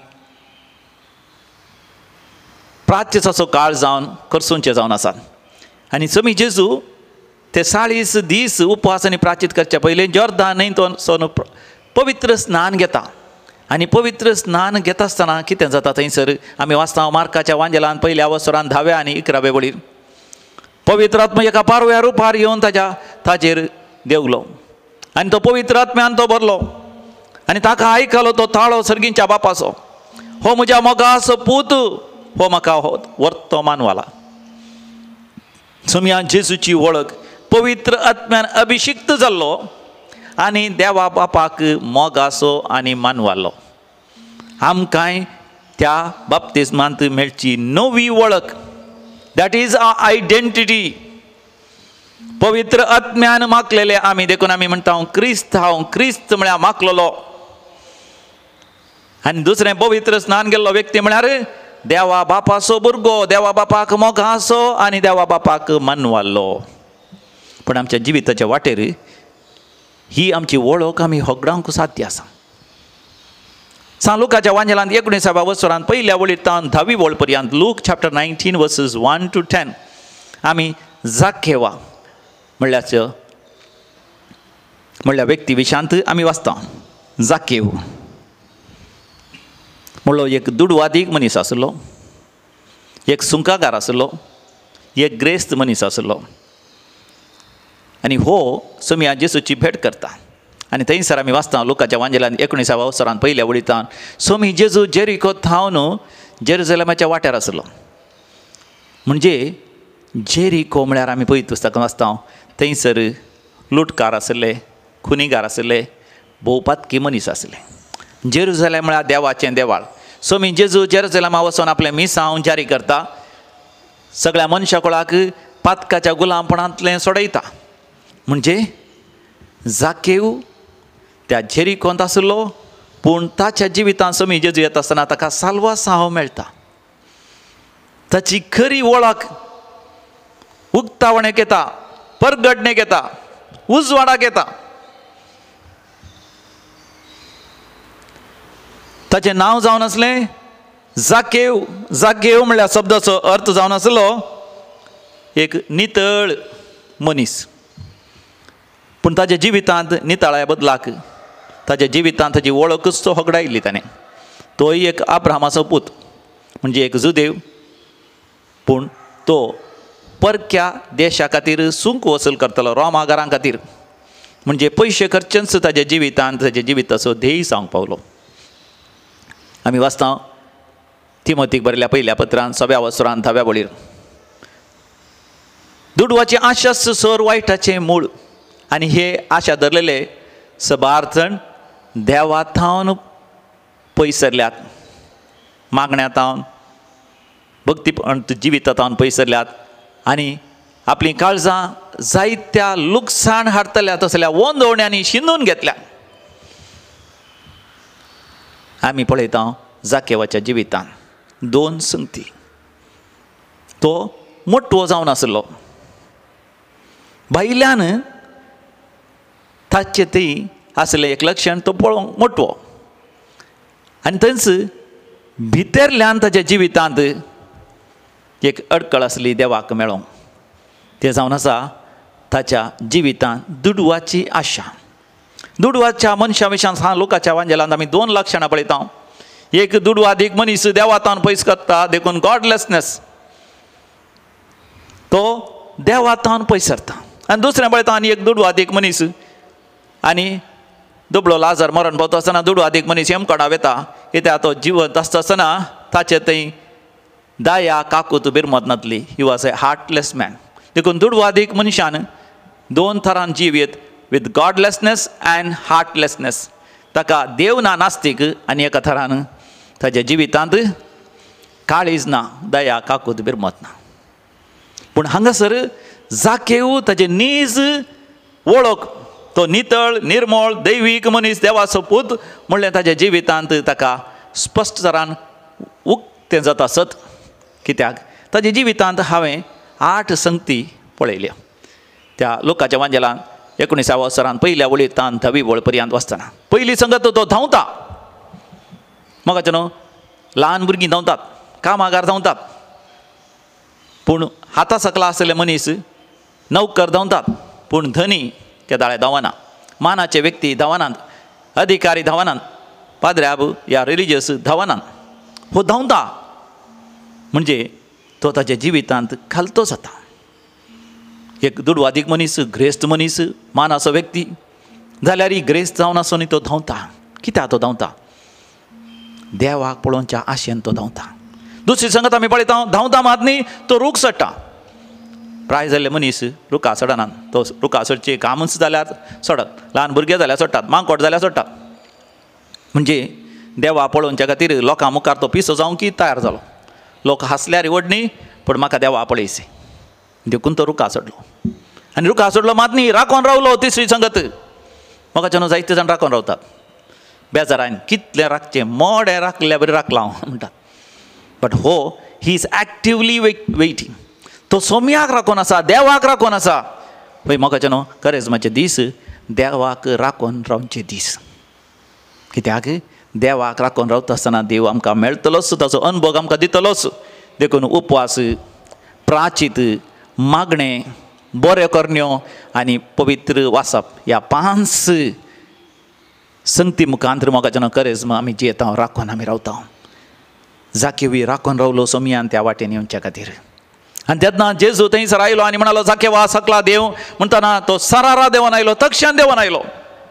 प्राच्यचो काळ जावन करसूंचे जावन आसात. आनी स्वामी जेजू ते 40 दीस उपवास आनी प्राचीत करच्या पयलीं जॉर्दान न्हंयेंतून पवित्र स्नान घेता आनी पवित्र स्नान घेता आसतना कितें जाता थंयसर आमी वाचता मार्काच्या वांजेलान पयल्या वसरान 10व्या आनी 11व्या वळीर पवित्र आत्मा एका पारव्या रुपार येवन ताचेर देवलो आनी तो पवित्र आत्म्यान तो भरलो आनी ताका आयकलो तो ताळो सर्गींच्या बापाचो हो म्हज्या मोगाचो पूत हो म्हाका वर्तो मानवाला. स्वामी जेजूची वळख पवित्र आत्म्यान अभिषिक्त जाल्लो आनी देवा बापाक मोगाचो आनी मानवालो. आमकांय त्या बाप्तिस्मांत मेळची नवी वळख दॅट इज आवर आयडेंटिटी. पवित्र आत्म्यान मागलेले आमी देखून आमी म्हणटा हांव क्रिस्त म्हळ्यार मागलेलो. आनी दुसरें पवित्र स्नान गेल्लो व्यक्ती म्हळ्यार देवा बापाचो भुरगो देवा बापाक मोगाचो आनी देवा बापाक मानवालो. पण आमच्या जिविताच्या वाटेर ही आमची वळख आमी होगडावंक साध्य आसा. सांत लुकाच्या वांजेलांत 19व्या वसरांत पयल्या वळीर तावन 10वी वळ पर्यंत लूक चॅप्टर 19 वर्सेस 1 to 10 आमी जाखेवा म्हणल्या व्यक्ती विशांत आमी वाचता. जाकेव म्हणलो एक दुडवादीक मनीस आसलो, एक सुंकागार आसलो, एक ग्रेस्त मनीस आसलो आनी हो स्वामी जेजूची भेट करता. आनी थंयसर आमी वाचता लुकाच्या वांजेलांत 19व्या वसरांत पयल्या वळीर स्वामी जेजू जेरिको थावन जेरुसलेमाच्या वाट्यार आसलो. म्हणजे जेरिको म्हळ्यार आमी पळयत पुस्तकांत वाचता थंयसर लुटकार आसले, खुनीगार आसले, भोव पातकी मनीस आसले. जेरुसलेम म्हळ्यार देवाचें देवाळ. स्वामी जेजू जेरुसलेमा वचून आपलें मिसांव जारी करता, सगळ्या मनशा कुळाक पातकाच्या गुलामपणांतलें सोडयता. म्हणजे जाकेव त्या जेरिकोंत आसलो पूण ताच्या जिवितांत स्वामी जेजू येता आसतना ताका साल्वा साहो मेळटा. ताची खरी वळख उक्तावणेक येता, परगडणेक येता, उजवाडाक येता. ताचें नांव जावन आसलें जाकेव. जाकेव म्हणल्यार शब्दाचो अर्थ जावन आसलो एक नितळ मनीस. पूण ताच्या जिवितांत नितळ्या बदलाक ताच्या जिवितांत ताची वळखच तो होगडायिल्ली ताणें. तोय एक अब्राहमाचो पूत म्हणजे एक जुदेव, पूण तो परक्या देशा खातीर सूंक वसूल करतलो रोमागारां खातीर. म्हणजे पयशे खर्चूनच ताच्या जिवितांत ताच्या जिविताचो ध्येय जावंक पावलो. आमी वाचता तिमोथीक बरयल्या पयल्या पत्रांत 6व्या वसरांत 10व्या वळीर दुडवाची आशाच सर वायटाचें मूळ आनी हे आशा धरलेले सबार जाण देवाथावन पयसरल्यात, मागण्यातावन भक्ती जिवितांतावन पयसरल्यात आनी आपली काळजां जायत्या लुकसाण हाडतल्या तसल्या वोंदवण्यांनी शिंदून घेतल्या. आमी पळयता जाकेवाच्या जिवितांत 2 संगती. तो मोठवो जावन आसलो, भायल्यान ताचे ती आसलें एक लक्षण तो पळोवंक मोठवो आनी थंयच भितरल्यान ताच्या जिवितांत एक अडकळ आसली देवाक मेळोवंक. तें जावन आसा ताच्या जिवितांत दुडवाची आशा. दुडवाच्या मनशा विशयान सांत लुकाच्या वांजेलांत आमी 2 लक्षणां पळयता. एक दुडवादीक मनीस देवातावन पयस करता देखून गॉडलेसनेस, तो देवातावन पयस सरता. आनी दुसरें पळयता आनी एक दुडवादीक मनीस आनी दुबळो लाजार मरण पावता आसतना दुडवादीक मनीस हेमकोडाव येता. कित्याक तो जिवंत आसता आसतना ताचे थंय दाया काकूत बिरमत नासली. He was a heartless man. देखून दुडवादीक मनशान 2 तरान जिवीत विथ गॉडलेसनेस अँड हार्टलेसनेस. ताका देव ना नास्तीक आनी एका थरान ताच्या जिवितांत काळीज ना, दया काकूत बिरमत ना. पूण हांगासर जाकेव ताचे नीज वळख, तो नितळ निर्मळ दैवीक मनीस देवाचो पूत म्हणलें ताच्या जिवितांत ताका स्पश्ट तरान उक्तें जाता सत. कित्याक ताच्या जिवितांत हांवें 8 संगती पळयल्या. त्या लोकाच्या वांजेलान 19व्या वर्सांत पयल्या वळींतान 10वी वळ पर्यंत वचतना पयली संगत तो धांवता. म्हाका न्हू ल्हान भुरगीं धांवतात, कामागार धांवतात, पूण हाता सकला आसलेले मनीस नौकर धांवतात, पूण धनी केदाळे धांवना, मानाचे व्यक्ती धांवनात, अधिकारी धांवनात, पाद्र्याब या रिलिजियस धांवनात. हो धांवता म्हणजे तो ताच्या जिवितांत खालतो जाता. एक दुडवादीक मनीस, ग्रेस्त मनीस, मानाचो व्यक्ती जाल्यारय ग्रेस्त जावन आसून तो धांवता. कित्याक तो धांवता? देवाक पळोवच्या आशेन तो धांवता. दुसरी संगत आमी पळयता धांवता मात न्ही, तो रूख सडटा. प्राय जाल्ले मनीस रुखा सडनात. तो रुखा सडचे कामच जाल्यार सडत, ल्हान भुरगे जाल्यार सडटात, मांकोट जाल्यार सडटात. म्हणजे देवा पळोवच्या खातीर लोकां मुखार तो पिसो जावंकी तयार जालो. लोक हांसल्यार वडणी, पूण म्हाका देवा पळयसे देखून तो रुखा सडलो. आनी रुखा सडलो मात न्ही, राखोन रावलो. तिसरी संगत म्हाका जायते जाण राखोन रावतात बेजारान, कितलें राखचें, मोडें राखल्या बरें राखलां हांव म्हणटात. बट हो ही इज एक्टिवली वेटिंग. तो सोम्याक राखोन आसा, देवाक राखोन आसा. पळय म्हाका न्हू करेजमाचे दीस देवाक राखोन रावचे दीस. कित्याक देवाक राखोन रावता आसतना देव आमकां मेळटलोच, ताचो अनुभव आमकां दितलोच. देखून उपवास, प्राचीत, मागणें, बऱ्यो करण्यो आनी पवित्र वाचप ह्या 5 संगती मुखांतर म्हाका करेजमा आमी जियेता, राखोन आमी रावता. जाकेवी राखोन रावलो सोमयान त्या वाटेन येवच्या खातीर. आनी तेन्ना जेजू थंयसर आयलो आनी म्हणालो जाकेवा सकला देव म्हणटना तो सरारा देवान आयलो, तक्षण देवान आयलो.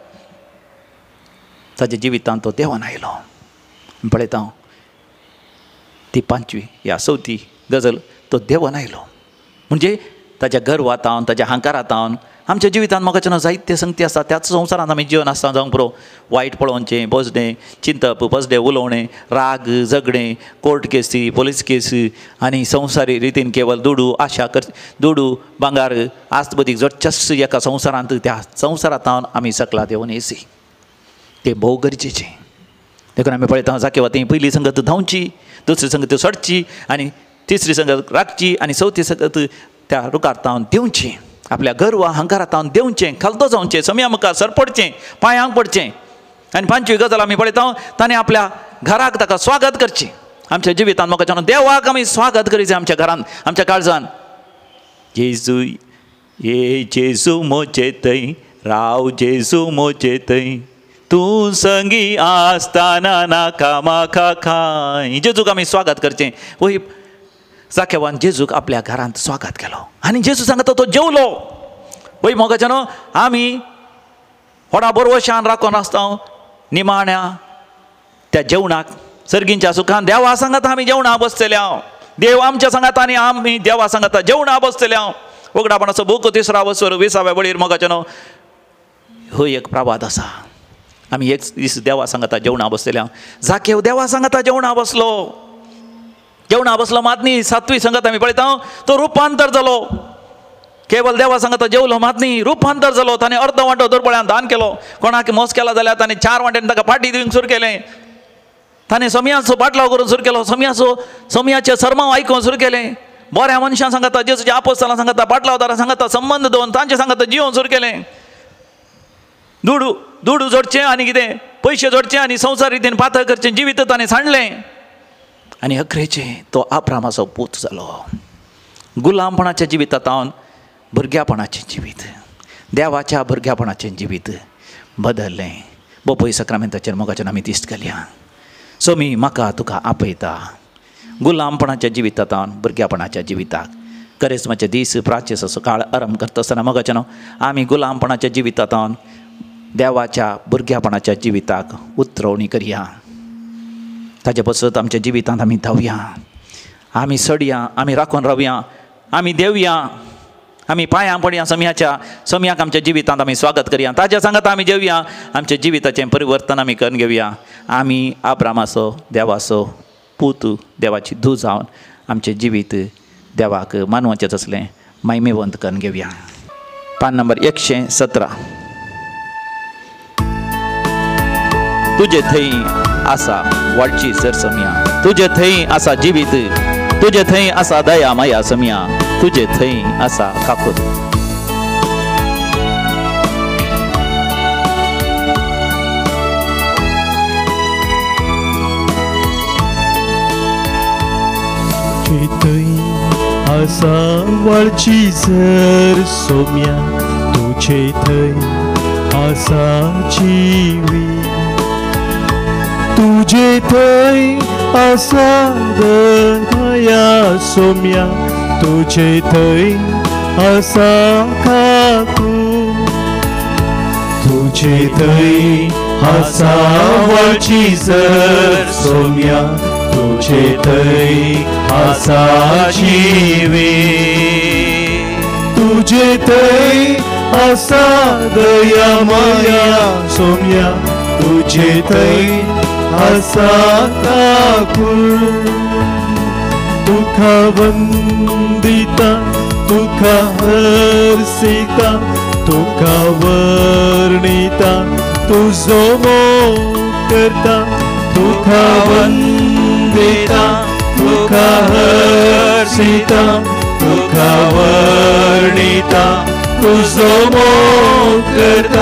ताच्या जिवितांत तो देवान आयलो. पळयता ती 5वी या 4थी गजल, तो देवान आयलो. म्हणजे ताच्या गर्वांतावन, ताच्या अहंकारांतावन आमच्या जिवितांत म्हाका जायते संगती आसा. त्याच संवसारांत आमी जिवन आसता जावंक पुरो. वायट पळोवचें, बसडें, चिंतप, बसडें उलोवणें, राग, झगडें, कोर्ट केसी, पुलीस केस आनी संवसारी रितीन केवळ दुडू, आशा कर, दुडू, भांगार, आस्तबदीक जोडचें एका संवसारांत, त्या संवसारांतावन आमी सकला देवन येसी. तें भोव गरजेचें. देखून आमी पळयता जाकेवा ती पयली संगत धांवची, दुसरी संगत सडची, आनी तिसरी संगत राखची, आनी 4थी संगत त्या रुखार देंवची. आपल्या गर्व अहंकारांत देंवचें, खालतो जावचें, समया मुखार सरपडचें, पांयांक पडचें. आनी 5वी गजाल आमी पळयता ताणें आपल्या घराक ताका स्वागत करचें. आमच्या जिवितांत म्हाका देवाक आमी स्वागत करीचें आमच्या घरांत, आमच्या काळजांत. जेजू ये जेजू मोचे थंय राव, जेजू मोचे थंय तूं संगी आसतना नाका म्हाका खाय. जेजूक आमी स्वागत करचें. वही जाकेवान जेजूक आपल्या घरांत स्वागत केलो आनी जेजू सांगता तो जेवलो. वय मोगाच्यानो आमी व्हडा बरवशान राखोन आसता निमाण्या त्या जेवणाक, सर्गींच्या सुखान देवा सांगता आमी जेवणा बसतले हांव, देव आमच्या सांगता आनी आमी देवा सांगता जेवणा बसतले हांव. उगडापणाचो बूक 3रा वसर 20व्या वळीर मोगाच्यानो हो एक प्रभात आसा. आमी एक दीस देवा सांगता जेवणा बसतले हांव. जाकेव देवा सांगता जेवणा बसलो. जेवणा बसलो मात न्ही, 7वी संगत आमी पळयता तो रुपांतर जालो. केवळ देवा सांगता जेवलो मात न्ही, रुपांतर जालो. ताणें अर्द वांटो दोरपळ्यान दान केलो. कोणाक मोस केला जाल्यार ताणें 4 वांट्यान ताका फाटी दिवंक सुरू केलें. ताणें समयाचो बाटलाव करून सुरू केलो. समयाचे सरमांव आयकूंक सुरू केलें. बऱ्या मनशां सांगता, जेजूच्या आपोस्तलां सांगता, बाटलावदारां सांगता, संबंध दवरून तांचे सांगता जिवोवंक सुरू केलें. दुडू जोडचें आनी कितें पयशे जोडचे आनी संवसार रितीन पातळ करचें जिवीत ताणें सांडलें. आनी अखरेचें तो अब्रामाचो पूत जालो. गुलामपणाच्या जिवितांत भुरग्यापणाचें जिवीत, देवाच्या भुरग्यापणाचें जिवीत बदल्लें. बोपय सक्रामेंताचेर मोगाच्यान आमी दिश्ट केल्या. सोमी म्हाका तुका आपयता. गुलामपणाच्या जिवितांत भुरग्यापणाच्या जिविताक करेस्माचे दीस प्राचीस सकाळ आरंभ करता आसतना मोगाच्यान आमी गुलामपणाच्या जिवितांत देवाच्या भुरग्यापणाच्या जिविताक उतरवणी करया. ताचे पसत आमच्या जिवितांत आमी धांवया, आमी सडया, आमी राखोन रावया, आमी देवया, आमी पांयां पडया सम्याक आमच्या जिवितांत आमी स्वागत करया. ताच्या सांगात आमी जेवया, आमच्या जिविताचें परिवर्तन आमी करून घेवया. आमी अब्रामाचो देवाचो पूत देवाची धूव जावन आमचें जिवीत देवाक मानवाचें तसलें महिमेवंत करून घेवया. पान नंबर 117. तुजे थंय आसा वाडची सर सम्या, तुजे थंय आसा जिवीत, तुजे थंय आसा दया माया सम्या, तुजे थंय आसा काकूत. थंय आसा वाडची सर सोम्या, तुजे थंय आसा जिवीत, तुजे थंय आसा दया सोम्या, तुजे थंय आसा काकूत, तुजे थंय आसा वाडची सर सोम्या, तुजे थंय आसा जिवीत, तुजे थंय आसा दया माया सोम्या, तुजे थंय आसा काकूत. तुका वंदिता, तुका हर्षिता, तुका वर्णिता, तुजो मोग करता. तुका वंदिता, तुका हर्षिता, तुका वर्णिता, तुजो मोग करता.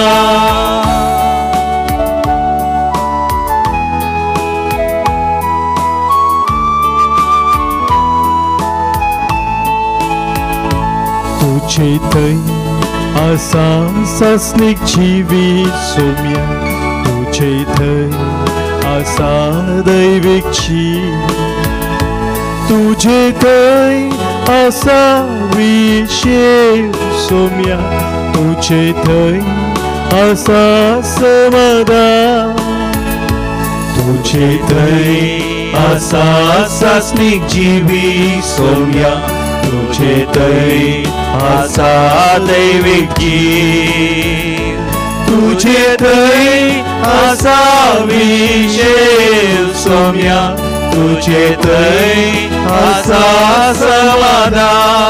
तुजे थंय आसा सासणीक जिवीत सोम्या, तुजे थंय आसा दैवीक जीव, तुजे थंय आसा विशेष सोम्या, तुजे थंय आसा समाधान, तुजे थंय आसा सासणीक जिवीत सोम्या, तुजे थंय आसा दैवीक जीव, तुजे थंय आसा विशेष सोम्या, तुजे थंय आसा समाधान.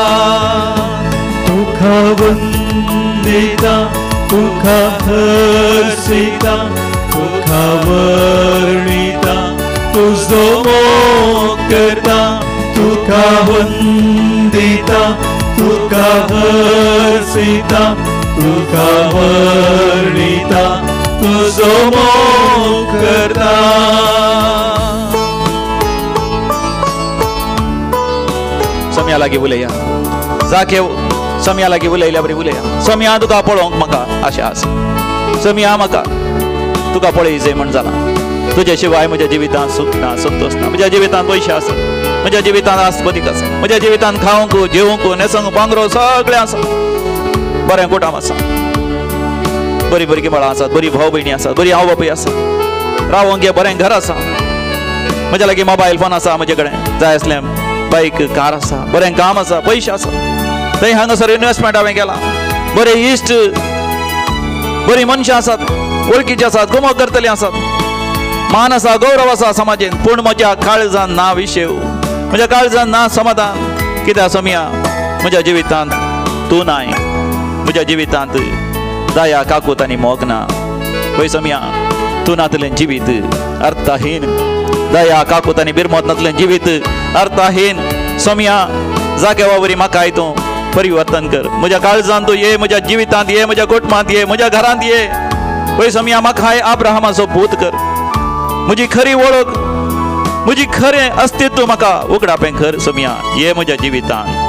तुका वंदिता, तुका हर्षिता, तुका वर्णिता, तुजो मोग करता. तुका वंदिता, तुका हर्षिता, तुका वर्णिता, तुजो मोग करता. सम्या लागीं उलया, जाके सम्या लागीं उलयल्या बरी उलया. सम्या तुका पळोवंक म्हाका आशा आसा. सम्या म्हाका तुका पळयचें म्हण जाला. तुजे शिवाय म्हज्या जिवितांत सुख ना, संतोष ना. म्हज्या जिवितांत पयशे आसा, म्हज्या जिवितांत आस्पदीक आसा, म्हज्या जिवितांत खावंक जेवंक न्हेसोंक पांगरो सगळें आसा. बरें कुटुंब आसा, बरी भुरगीं बाळां आसात, बरी भाव भयणी आसात, बरी आवय बापूय आसा, रावंक हें बरें घर आसा. म्हज्या लागीं मोबायल फोन आसा, म्हजे कडेन जाय आसलें बायक कार आसा, बरें काम आसा, पयशे आसा. थंय हांगासर इन्वेस्टमेंट हांवें केला. बरे इश्ट, बरी मनशां आसात, वळखीचे आसात, कुमक करतलीं आसात, मान आसा, गौरव आसा समाजीन. पूण म्हज्या काळजांत ना विशेव, म्हज्या काळजांत ना समाधान. कित्याक सम्या म्हज्या जिवितांत तूं नाय, म्हज्या जिवितांत दया काकूत आनी मोग ना. पळय सम्या, तूं नातलें जिवीत अर्थहीन, दया काकूत आनी बिरमत नातलें जिवीत अर्थहीन. सम्या जागे वावरी म्हाका तूं परिवर्तन कर. म्हज्या काळजांत तूं ये, म्हज्या जिवितांत ये, म्हज्या कुटुंबांत ये, म्हज्या घरांत ये. पळय सम्या, म्हाका अब्राहमाचो पूत कर. म्हजी खरी वळख, म्हजी खरें अस्तित्व म्हाका उगडापें कर. सम्या ये म्हज्या जिवितांत.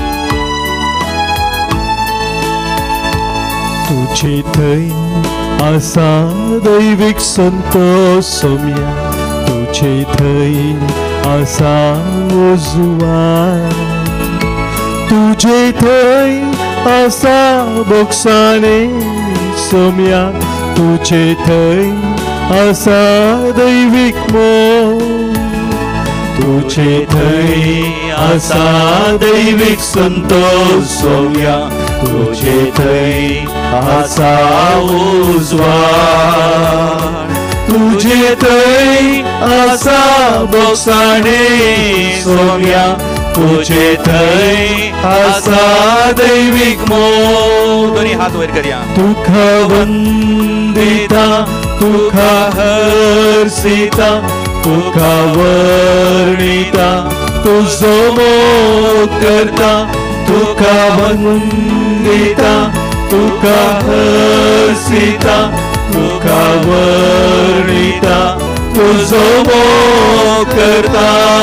तुजे थंय आसा दैवीक संतोष सम्या, तुजे थंय आसा उजवाड, तुजे थंय आसा बोगसाणे सम्या, तुजे थंय आसा दैवीक मोग, तुझे थंय आसा दैवीक संतोष सौम्या तुझे थंय आसा उजवाड तुझे थंय आसा बोगसाणे सौम्या तुझे थंय आसा दैवीक मोग दोन्ही हात वयर करया तुका वंदिता तुका हर्षिता तुका वर्णिता तुझो मोग करता तुका वंदिता तुका हर्षिता तुका वर्णिता तुझो मोग करता.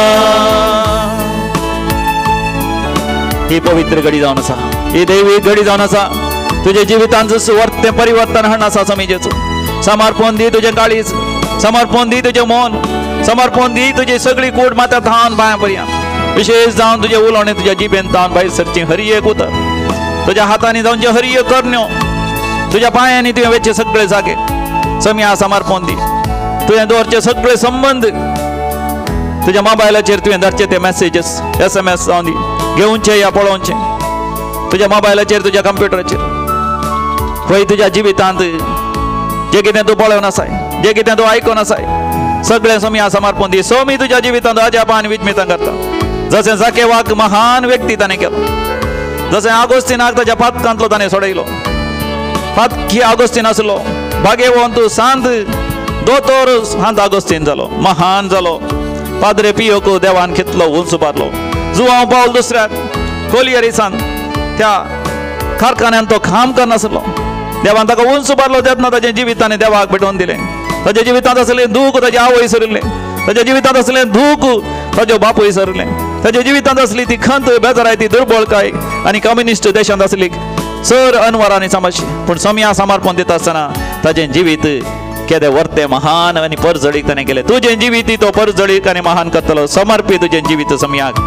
ही पवित्र घडी जावन आसा ही दैवी घडी जावन आसा तुझे जिवितांचं सुवर्ते परिवर्तन हाडून आसा समीचेचो समर्पण दी तुझे काळीज समर्पण दी तुझे मन समर्पण दी तुझी सगळी कूड माता थावन पांया पर्यंत विशेष जावन तुझे उलोवणे तुझ्या जिबेन थावन भायर सरची हरी एक उतर तुझ्या हातांनी जावन जे हरी एक करण्यो तुझ्या पांयांनी तुवें वेचे सगळे जागे समया समर्पण दी तुवें दवरचे सगळे संबंध तुझ्या मोबायलाचेर तुवें धाडचे ते मेसेजेस SMS जावन दी घेवनचे या पळोवनचे तुझ्या मोबायलाचेर तुझ्या कंप्युटराचेर पळय तुझ्या जिवितांत जे कितें तूं पळोवन आसाय जे कितें तूं आयकून आसाय सगळें समया समर्पण दी सोमी तुझ्या जिवितांत अजापान विस्मितां करता जशें जाकेवाक महान व्यक्ती ताणें केलो जशें आगोस्तिनाक ताच्या पातकांतलो ताणें सोडयलो पातकी आगोस्तीन आसलो भाग्यवंत सांत दोतोर सांत आगोस्तीन जालो महान जालो पाद्रे पियोको देवान घेतलो उंच उबारलो जुवांव पावल दुसऱ्याक कोलियरीसान त्या कारखान्यान तो काम करनासलो देवान ताका उंच उबारलो तेन्ना ताचे जिवितांनी देवाक भेटोवन दिलें ताच्या जिवितांत आसलें दूख ताचे आवय सरिल्लें ताच्या जिवितांत आसलें दूख ताजो बापूय सरिल्लें ताच्या जिवितांत आसली ती खंत बेजाराय ती दुर्बळकाय आनी कम्युनिस्ट देशांत आसली सर अनवरांनी समजशी पूण समया समर्पण दिता आसतना ताचें जिवीत केदे वर्ते महान आनी परजळीक ताणें केलें तुजें जिवीत तो परजळीक आनी महान करतलो समर्पी तुजें जिवीत समयाक.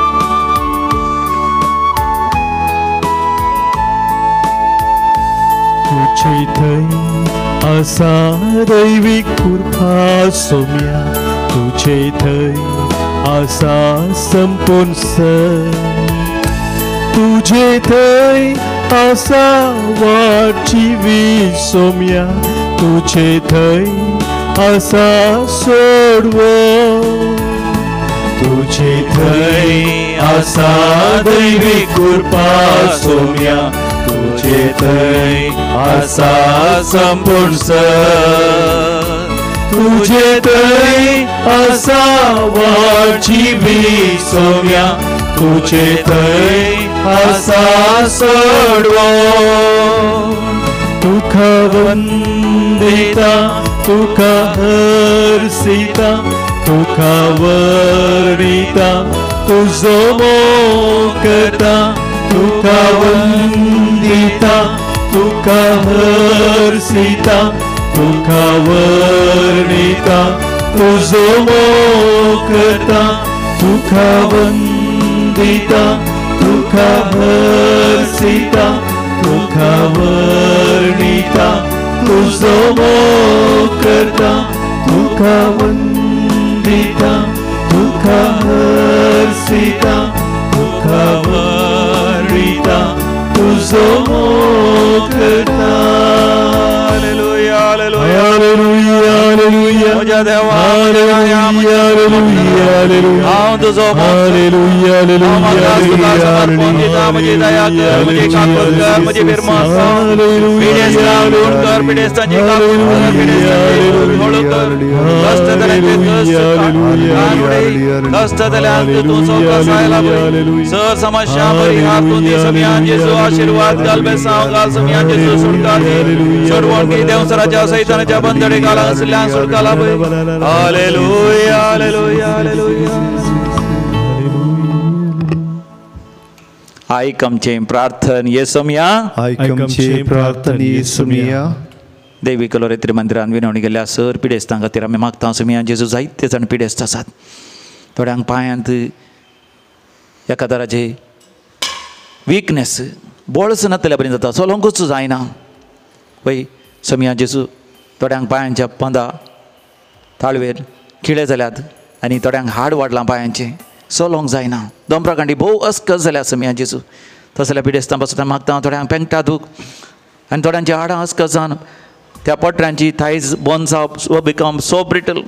तुझे थंय आसा दैवीक कृपा सौम्या तुझे थंय आसा संपूर्ण तुझे थंय आसा वाट जिवीत सौम्या तुझे थंय आसा सोडवो तुझे थंय आसा दैवीक कृपा सौम्या तुझे थंय आसा संपूर्ण तुझे थंय आसा वाट जिवीत सौम्या तुझे थंय आसा सोडवो तुका वंदिता तुका हर्षिता तुका वर्णिता तुझो मोग करता तुका वंदिता तुका हर्षिता तुका वर्णिता तुझो मोग करता तुका वंदिता तुका हर्षिता तुका वर्णिता तुझो मोग करता तुका वंदिता तुका हर्षिता तुका वर्णिता तुझो मोग करता. हालेलुया हालेलुया हालेलुया हालेलुया म्हज्या देवा हालेलुया हालेलुया हालेलुया हांव तुजो हालेलुया हालेलुया म्हजी दया कर म्हजी काकूट कर म्हजी बिरमत पिडेस्तांक दूर कर पिडेस्तांची काकूट कर पिडेस्तांची हळू कर कष्ट जाल्यांचे कष्ट जाल्यांक तूं सोंकास आयला सर समस्या परिहार तूं दी समयान जेजू आशीर्वाद घाल बेसांव घाल समयान जेजू सुटका दी सर्वंगी देवसराच्या सैतानाच्या बंदडे घाला असल्यांक सुटका लाभ हालेलुया हालेलुया हालेलुया. आयकमचे प्रार्थन येसुमिया आयकमचे प्रार्थना येसुमिया देवी कलोरेत्री मंदिरान विनवणी गेल्या सर पिडेस्तां खातीर आमी मागता सुमिया जेजू जायते जाण पिडेस्त आसात थोड्यांक पांयांत एकादाराचे वीकनेस बळस नातल्या पर्यंत जाता चलोंकूच जायना पळय समिया जेजू थोड्यांक पांयांच्या पंदा ताळवेर खिळे जाल्यात आनी थोड्यांक हाड वाडलां पांयांचें चलोंक जायना दोंपराकांडी भोव अस्कस जाल्या समिया जेजू तसल्या पिडेस्तां पासून मागता थोड्यांक पेंगटा दूख आनी थोड्यांची हाडां अस्कस जावन त्या पट्ट्यांची थायज बंद जावप बिकम सो ब्रिटल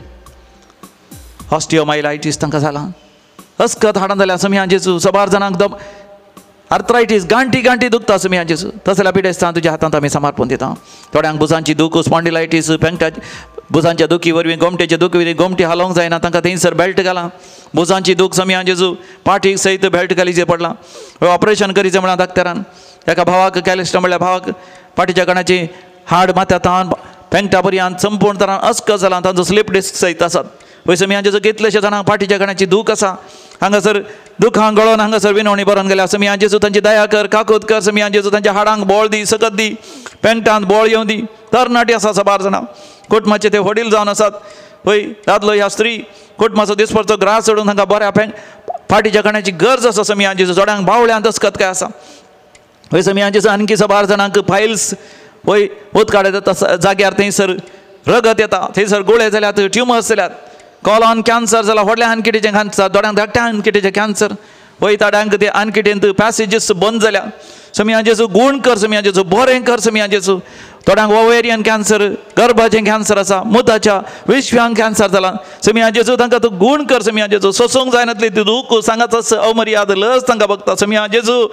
ऑस्टियोमायलायटीस तांकां जालां अस्कत हाडां जाल्या समिया जेजू सबार जाणांक आर्थरायटीस गांठी दुखता समिया जेजू तसल्या पिडेस्तां तुज्या हातांत आमी समर्पण दिता थोड्यांक भुजांची दूख स्पॉन्डिलायटीस पेंगटा भुजांच्या दुखी वरवीं गोमटेच्या दुखी वरवीं गोमटी हालोवंक जायना तांकां थंयसर बेल्ट घाला भुजांची दूख समिया जेजू पाठीक सयत बेल्ट घालीचें पडलां ऑपरेशन करीचें म्हणून डाक्टरान एका भावाक कॅलिस्टा म्हणल्यार भावाक पाठीच्या कणाची हाड माथ्या पेंगटा पर्यंत संपूर्ण तरान अस्कस जालां तांचो स्लीप डिस्क सयत आसात पळय समिया जेजू कितलेशे जाणांक पाठीच्या कणाची दूख आसा हांगासर दुखांक गळोन हांगासर विनवणी बरोवन गेल्या समिया जेजू तांची दया कर काकूत कर समिया जेजू तांच्या हाडांक बोळ दी सकत दी पेंगटांत बोळ येवं दी तरणाटी आसा सबार जाणां कुटुंबाचे ते वडील जावन आसात पळय दादलो ह्या स्त्री कुटुंबाचो दिसभरचो ग्रास सोडून तांकां बऱ्या फाटीच्या कण्याची गरज आसा समिया जेजू थोड्यांक बावळ्यांत दसकत काय आसा पळय समिया जेजू आणखी सबार जाणांक फायल्स पळय उदकाडे जाग्यार थंयसर रगत येता थंयसर गुळे जाल्यात ट्युमर्स जाल्यात कॉलॉन कॅन्सर जाला व्हडल्या आनकिटीचें कॅन्सर दोळ्यांक धाकट्या आनकिटीचें कॅन्सर पळय थोड्यांक ते आनकिटींत पॅसेजीस बंद जाल्या समिया जेजू गूण कर समिया जेजू बरें कर समिया जेजू थोड्यांक ओवेरियन कॅन्सर गर्भाचें कॅन्सर आसा मुताच्या विश्व्यांक कॅन्सर जाला समिया जेजू तांकां तूं गूण कर समिया जेजू सोसूंक जायनातली ती दूख सांगात अमर्याद लस तांकां बघता समिया जेजू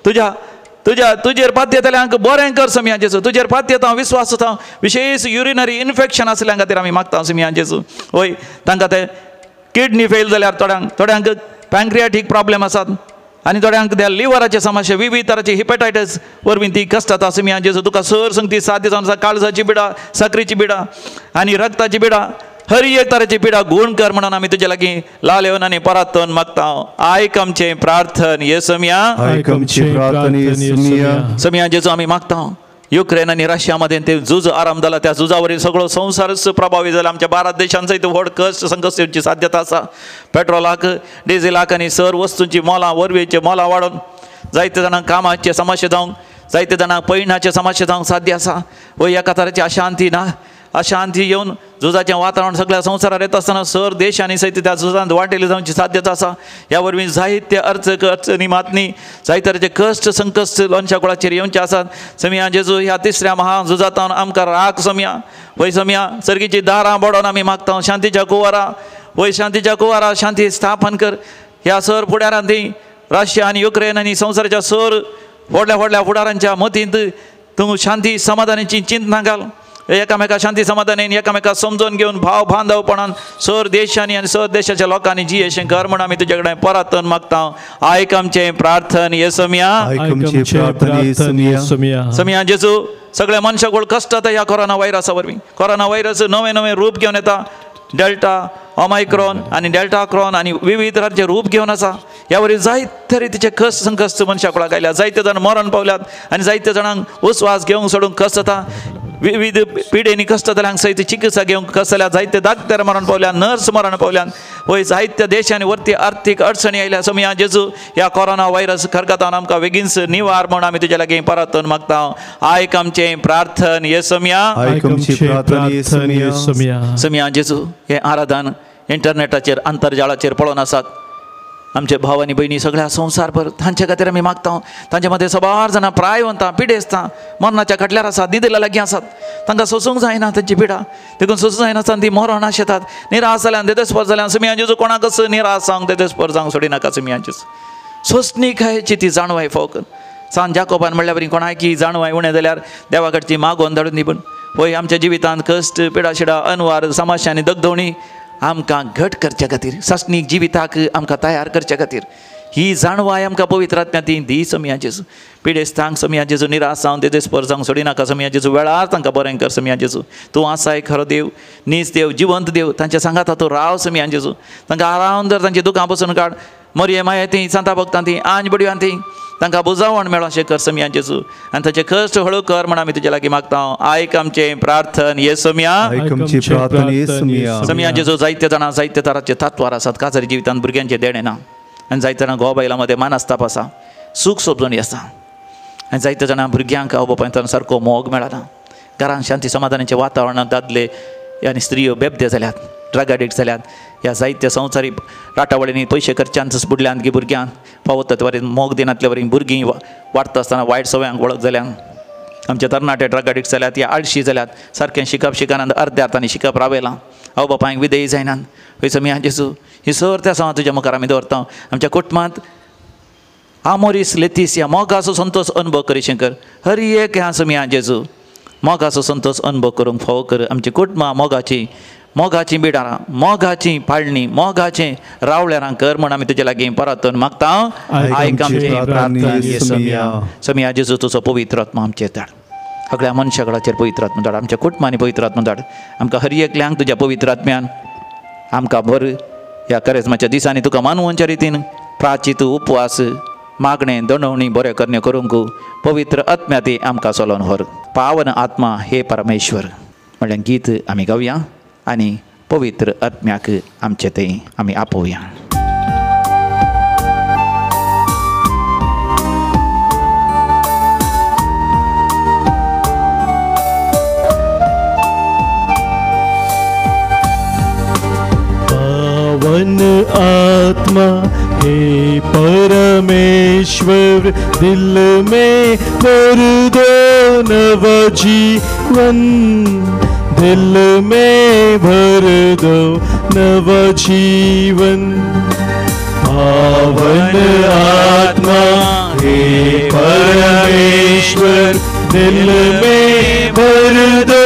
तुजेर पात्य तेल्यांक बरें कर समिया जेजू तुजेर पात्य हांव विश्वास आसा विशेष युरिनरी इन्फेक्शन आसल्या खातीर आमी मागता समिया जेजू वय तांकां ते किडनी फेल जाल्यार थोड्यांक पॅन्क्रियाटीक प्रॉब्लेम आसात आनी थोड्यांक त्या लिव्हराचे समस्या विविध तरांची हिपेटायटीस वरवीं ती कश्ट जाता समिया जेजू तुका सर संगती साध्य जावन आसा काळजाची पिडा साकरीची पिडा आनी रक्ताची पिडा हर एक तराची पिडा गूण कर म्हणून आमी तुजे लागीं लाल येवन आनी परतून मागता आयक आमचें प्रार्थन ये समिया जेजू आमी मागता युक्रेन आनी रशिया मध्ये ते झूज आराम जाला त्या झुजावरील सगळो संवसारच प्रभावी जाला आमच्या भारत देशांत सयत व्हड कश्ट संकश्टाची साध्यता आसा पेट्रोलाक डिझेलाक आनी सर वस्तूंची मोलां वरवीचे मोलां वाडोवन जायते जाणांक कामाचे समस्या जावंक जायते जाणांक पैणाचे समस्या जावंक साध्य आसा व एका तराची अशांती ना अशांती येवन झुजाचें वातावरण सगळ्या संवसारात येता आसतना सर देशांनी सयत त्या झुजांत वांटेली जावची साध्यता आसा ह्या वरवीं जायते अडचणी मातनी जायते तरेचे कश्ट संकश्ट लोणच्या कुळाचेर येवचे आसात समिया जेजू ह्या तिसऱ्या महाझुजांत आमकां राख समिया वय समिया सर्गीची दारां बडोवन आमी मागता शांतीच्या कुंवारा वय शांतीच्या कुंवारा शांती स्थापन कर ह्या सर फुडारांनी रशिया आनी युक्रेन आनी संवसाराच्या सर व्हडल्या फुडारांच्या मतींत तूं शांती समाधानाची चिंतना घाल एकामेका शांती समाधानान एकामेका समजून घेवन भाव बांधवपणान सर देशांनी आनी सर देशाच्या लोकांनी जियेशें कर म्हण आमी तुजे कडेन परतून मागता आयक आमचें प्रार्थन ये समिया जेजू सगळ्या मनशाक कश्ट जाता ह्या कोरोना व्हायरसा वरवीं कोरोना व्हायरस नवे रूप घेवन येता डेल्टा ओमायक्रॉन आनी डेल्टा क्रॉन आनी विविध तरांचे रूप घेवन आसा ह्या वरवीं जायते रितीचे कश्ट संकश्ट मनशाक आयल्यात जायते जाण मरण पावल्यात आनी जायते जाणांक उस्वास घेवंक सोडूंक कश्ट जाता विविध पिडेनी कश्ट जाल्यांक सयत चिकित्सा घेवंक कश्ट जाल्या जायते दाक्तर मरण पावल्यात नर्स मरण पावल्यात वय जायत्या देशांनी वरती आर्थीक अडचणी आयल्या समिया जेजू ह्या कोरोना व्हायरस खरगतान आमकां बेगीनच निवार म्हण आमी तुजे लागीं परतून मागता आयक आमचें प्रार्थन ये समिया जेजू हे आराधन इंटरनेटाचेर आंतरजाळाचेर पळोवन आसात आमचे भाव आनी भयणी सगळ्या संवसारभर तांचे खातीर आमी मागता तांचे मदें सबार जाणां प्रायवंतां पिडेस्तां मरणाच्या खटल्यार आसात निदेला लागीं आसात तांकां सोसूंक जायना तांची पिडा देखून सोसूंक जायना ती मरण आशेतात निराश जाल्यान देदेस्पर जाल्यान समिया जेजू कोणाकच निराश जावंक देदेस्पर जावंक सोडिनाका समिया जेजू सोंसणीकायेची ती जाणवाय फवकत सांज जाकोबान म्हणल्या बरी कोणाकी जाणवाय उणें जाल्यार देवा कडची मागोवन धाडून दी पूण पळय आमच्या जिवितांत कश्ट पिडा शिडा अनवार समस्या आनी दगधवणी आमकां घट करच्या खातीर सस्नीक जिविताक आमकां तयार करच्या खातीर ही जाणवाय आमकां पवित्र आत्म्याती दी समिया जेजू पिडेस्तांक समिया जेजू निराश जावन देदेस्पर जावंक सोडिनाका समिया जेजू वेळार तांकां बरें कर समिया जेजू तूं आसाय खरो देव नीज देव जिवंत देव तांच्या सांगात तूं राव समिया जेजू तांकां आरावन जर तांची दुकां पसून काड मरये माये ती सांता भक्तां ती आंज बडयां ती तांकां बुजावण मेळो अशें कर समिया जेजू आनी ताचे कश्ट हळू कर म्हण आमी तुजे लागीं मागता आयक आमचें प्रार्थन ये समिया जेजू जायते जाणां जायते तरांचे तत्वार आसात काजारी जिवितांत भुरग्यांचे देणे ना आनी जायते जाणां घोव बायलां मदें मानास्ताप आसा सूख सोबजणी आसा आनी जायते जाणां भुरग्यांक आवय बापायन सारको मोग मेळना घरांत शांती समाधानाचें वातावरणांत दादले आनी स्त्रियो बेबदे जाल्यात ड्रग एडिक्ट जाल्यात, ह्या जायत्या संवसारी राटावळींनी पयशे खर्च्यान बुडल्यान की भुरग्यांक फावो तत्वारीन मोग दिनांतल्या वरीं भुरगीं वाडटा आसतना वायट संवयांक वळख जाल्यांक आमचे तरणाटे ड्रग एडिक्ट जाल्यात, ह्या आळशी जाल्यात, सारकें शिकप शिकनात अर्ध्या अर्थांनी शिकप रावयलां, आवय बापायक विधेय जायनात. थंयसर मी जेजू ही सर्त्या सांग तुज्या मुखार आमी दवरता. आमच्या कुटुंबांत आमोरीस लेतीस ह्या मोगाचो संतोष अनुभव करी शंकर. हर एक ह्या समी जेजू मोगाचो संतोष अनुभव करूंक फावो कर. आमची कुटुंबां मोगाची बिडारां, मोगाची पाळणी, मोगाचें रावळ्यारां कर म्हण आमी तुजे लागीं परत मागता. आयक आमची प्रार्थना समिया जेजू तुजो पवित्र आत्मा आमचेर धाड. सगळ्या मनशागळाचेर पवित्र आत्मा धाड. आमच्या कुटुंबांनी पवित्र आत्मा धाड. आमकां हर एकल्यांक तुज्या पवित्र आत्म्यान आमकां भर ह्या करेजमाच्या दिसांनी तुका मानवच्या रितीन प्राचीत उपवास मागणें दंडवणी बरें करणे करूंक पवित्र आत्म्या ती आमकां चलोवन व्हर. पावन आत्मा हे परमेश्वर म्हणल्यार गीत आमी गावया आनी पवित्र आत्म्याक आमचे थंय आमी आपोवया. पावन आत्मा हे परमेश्वर दिल में भर दो नवजीवन, दिल में भर दो नवजीवन. पावन आत्मा हे परमेश्वर दिल में भर दो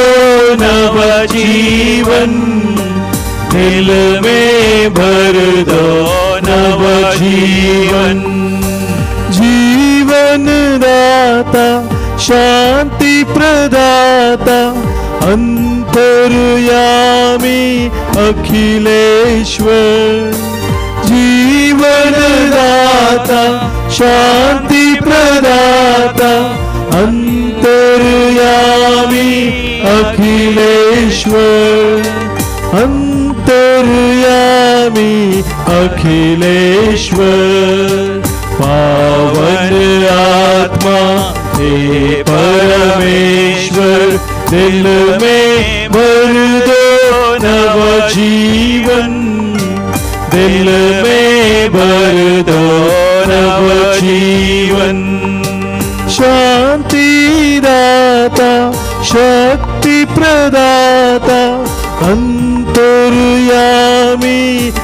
नवजीवन, दिल में भर दो नवजीवन. जीवन दाता शांति प्रदाता अंतर्यामी अखिलेश्वर. जीवन दाता शांति प्रदाता अंतर्यामी अखिलेश्वर, अंतर्यामी अखिलेश्वर. पावन आत्मा हे परमेश्वर दिल में भर दो नवजीवन, दिल में भर दो नवजीवन. शांति दाता शक्ति प्रदाता अंतर्यामी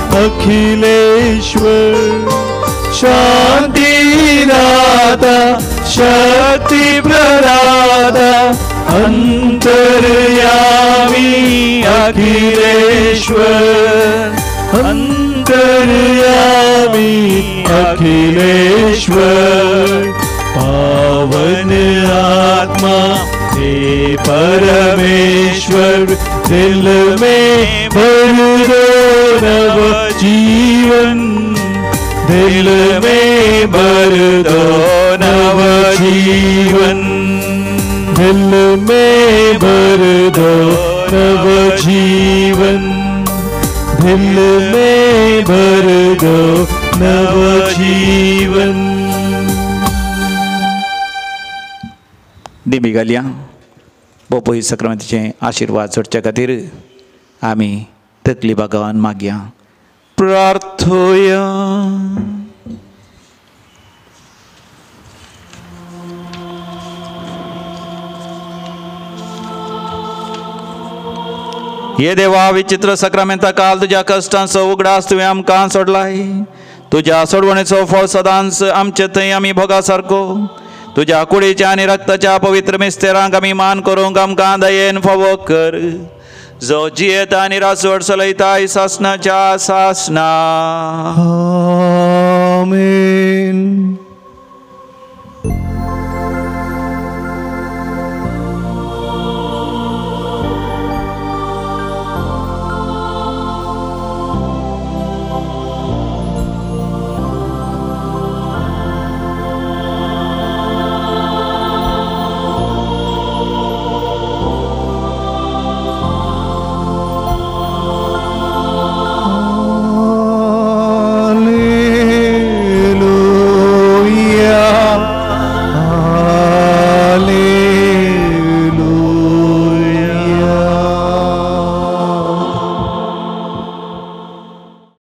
अखिलेश्वर. शांति दाता शक्ति प्रदाता अंतर्यामी अखिलेश्वर, अंतर्यामी अखिलेश्वर. पावन आत्मा हे परमेश्वर दिल में भर दो नवजीवन, दिल में भर दो नवजीवन, दिल में भर दो नवजीवन, दिल में भर दो नवजीवन. दिमी घालया. बोपोई सक्रांतीचे आशीर्वाद सोडच्या खातीर आमी तकली भगवान मागया. प्रार्थोया. ये देवा विचित्र सक्रामेंता काल तुझ्या कष्टांचो उगडास तुवें आमकां सोडलाय. तुझ्या सोडवणेचो फळ सदांच आमचे थंय आमी भोगा सारको. तुझ्या कुडीच्या आनी रक्ताच्या पवित्र मिस्तेरांक आमी मान करूंक आमकां दयेन फावो कर. जो जियेता आनी रासवड चलयता सासनाच्या सासना. आमेन.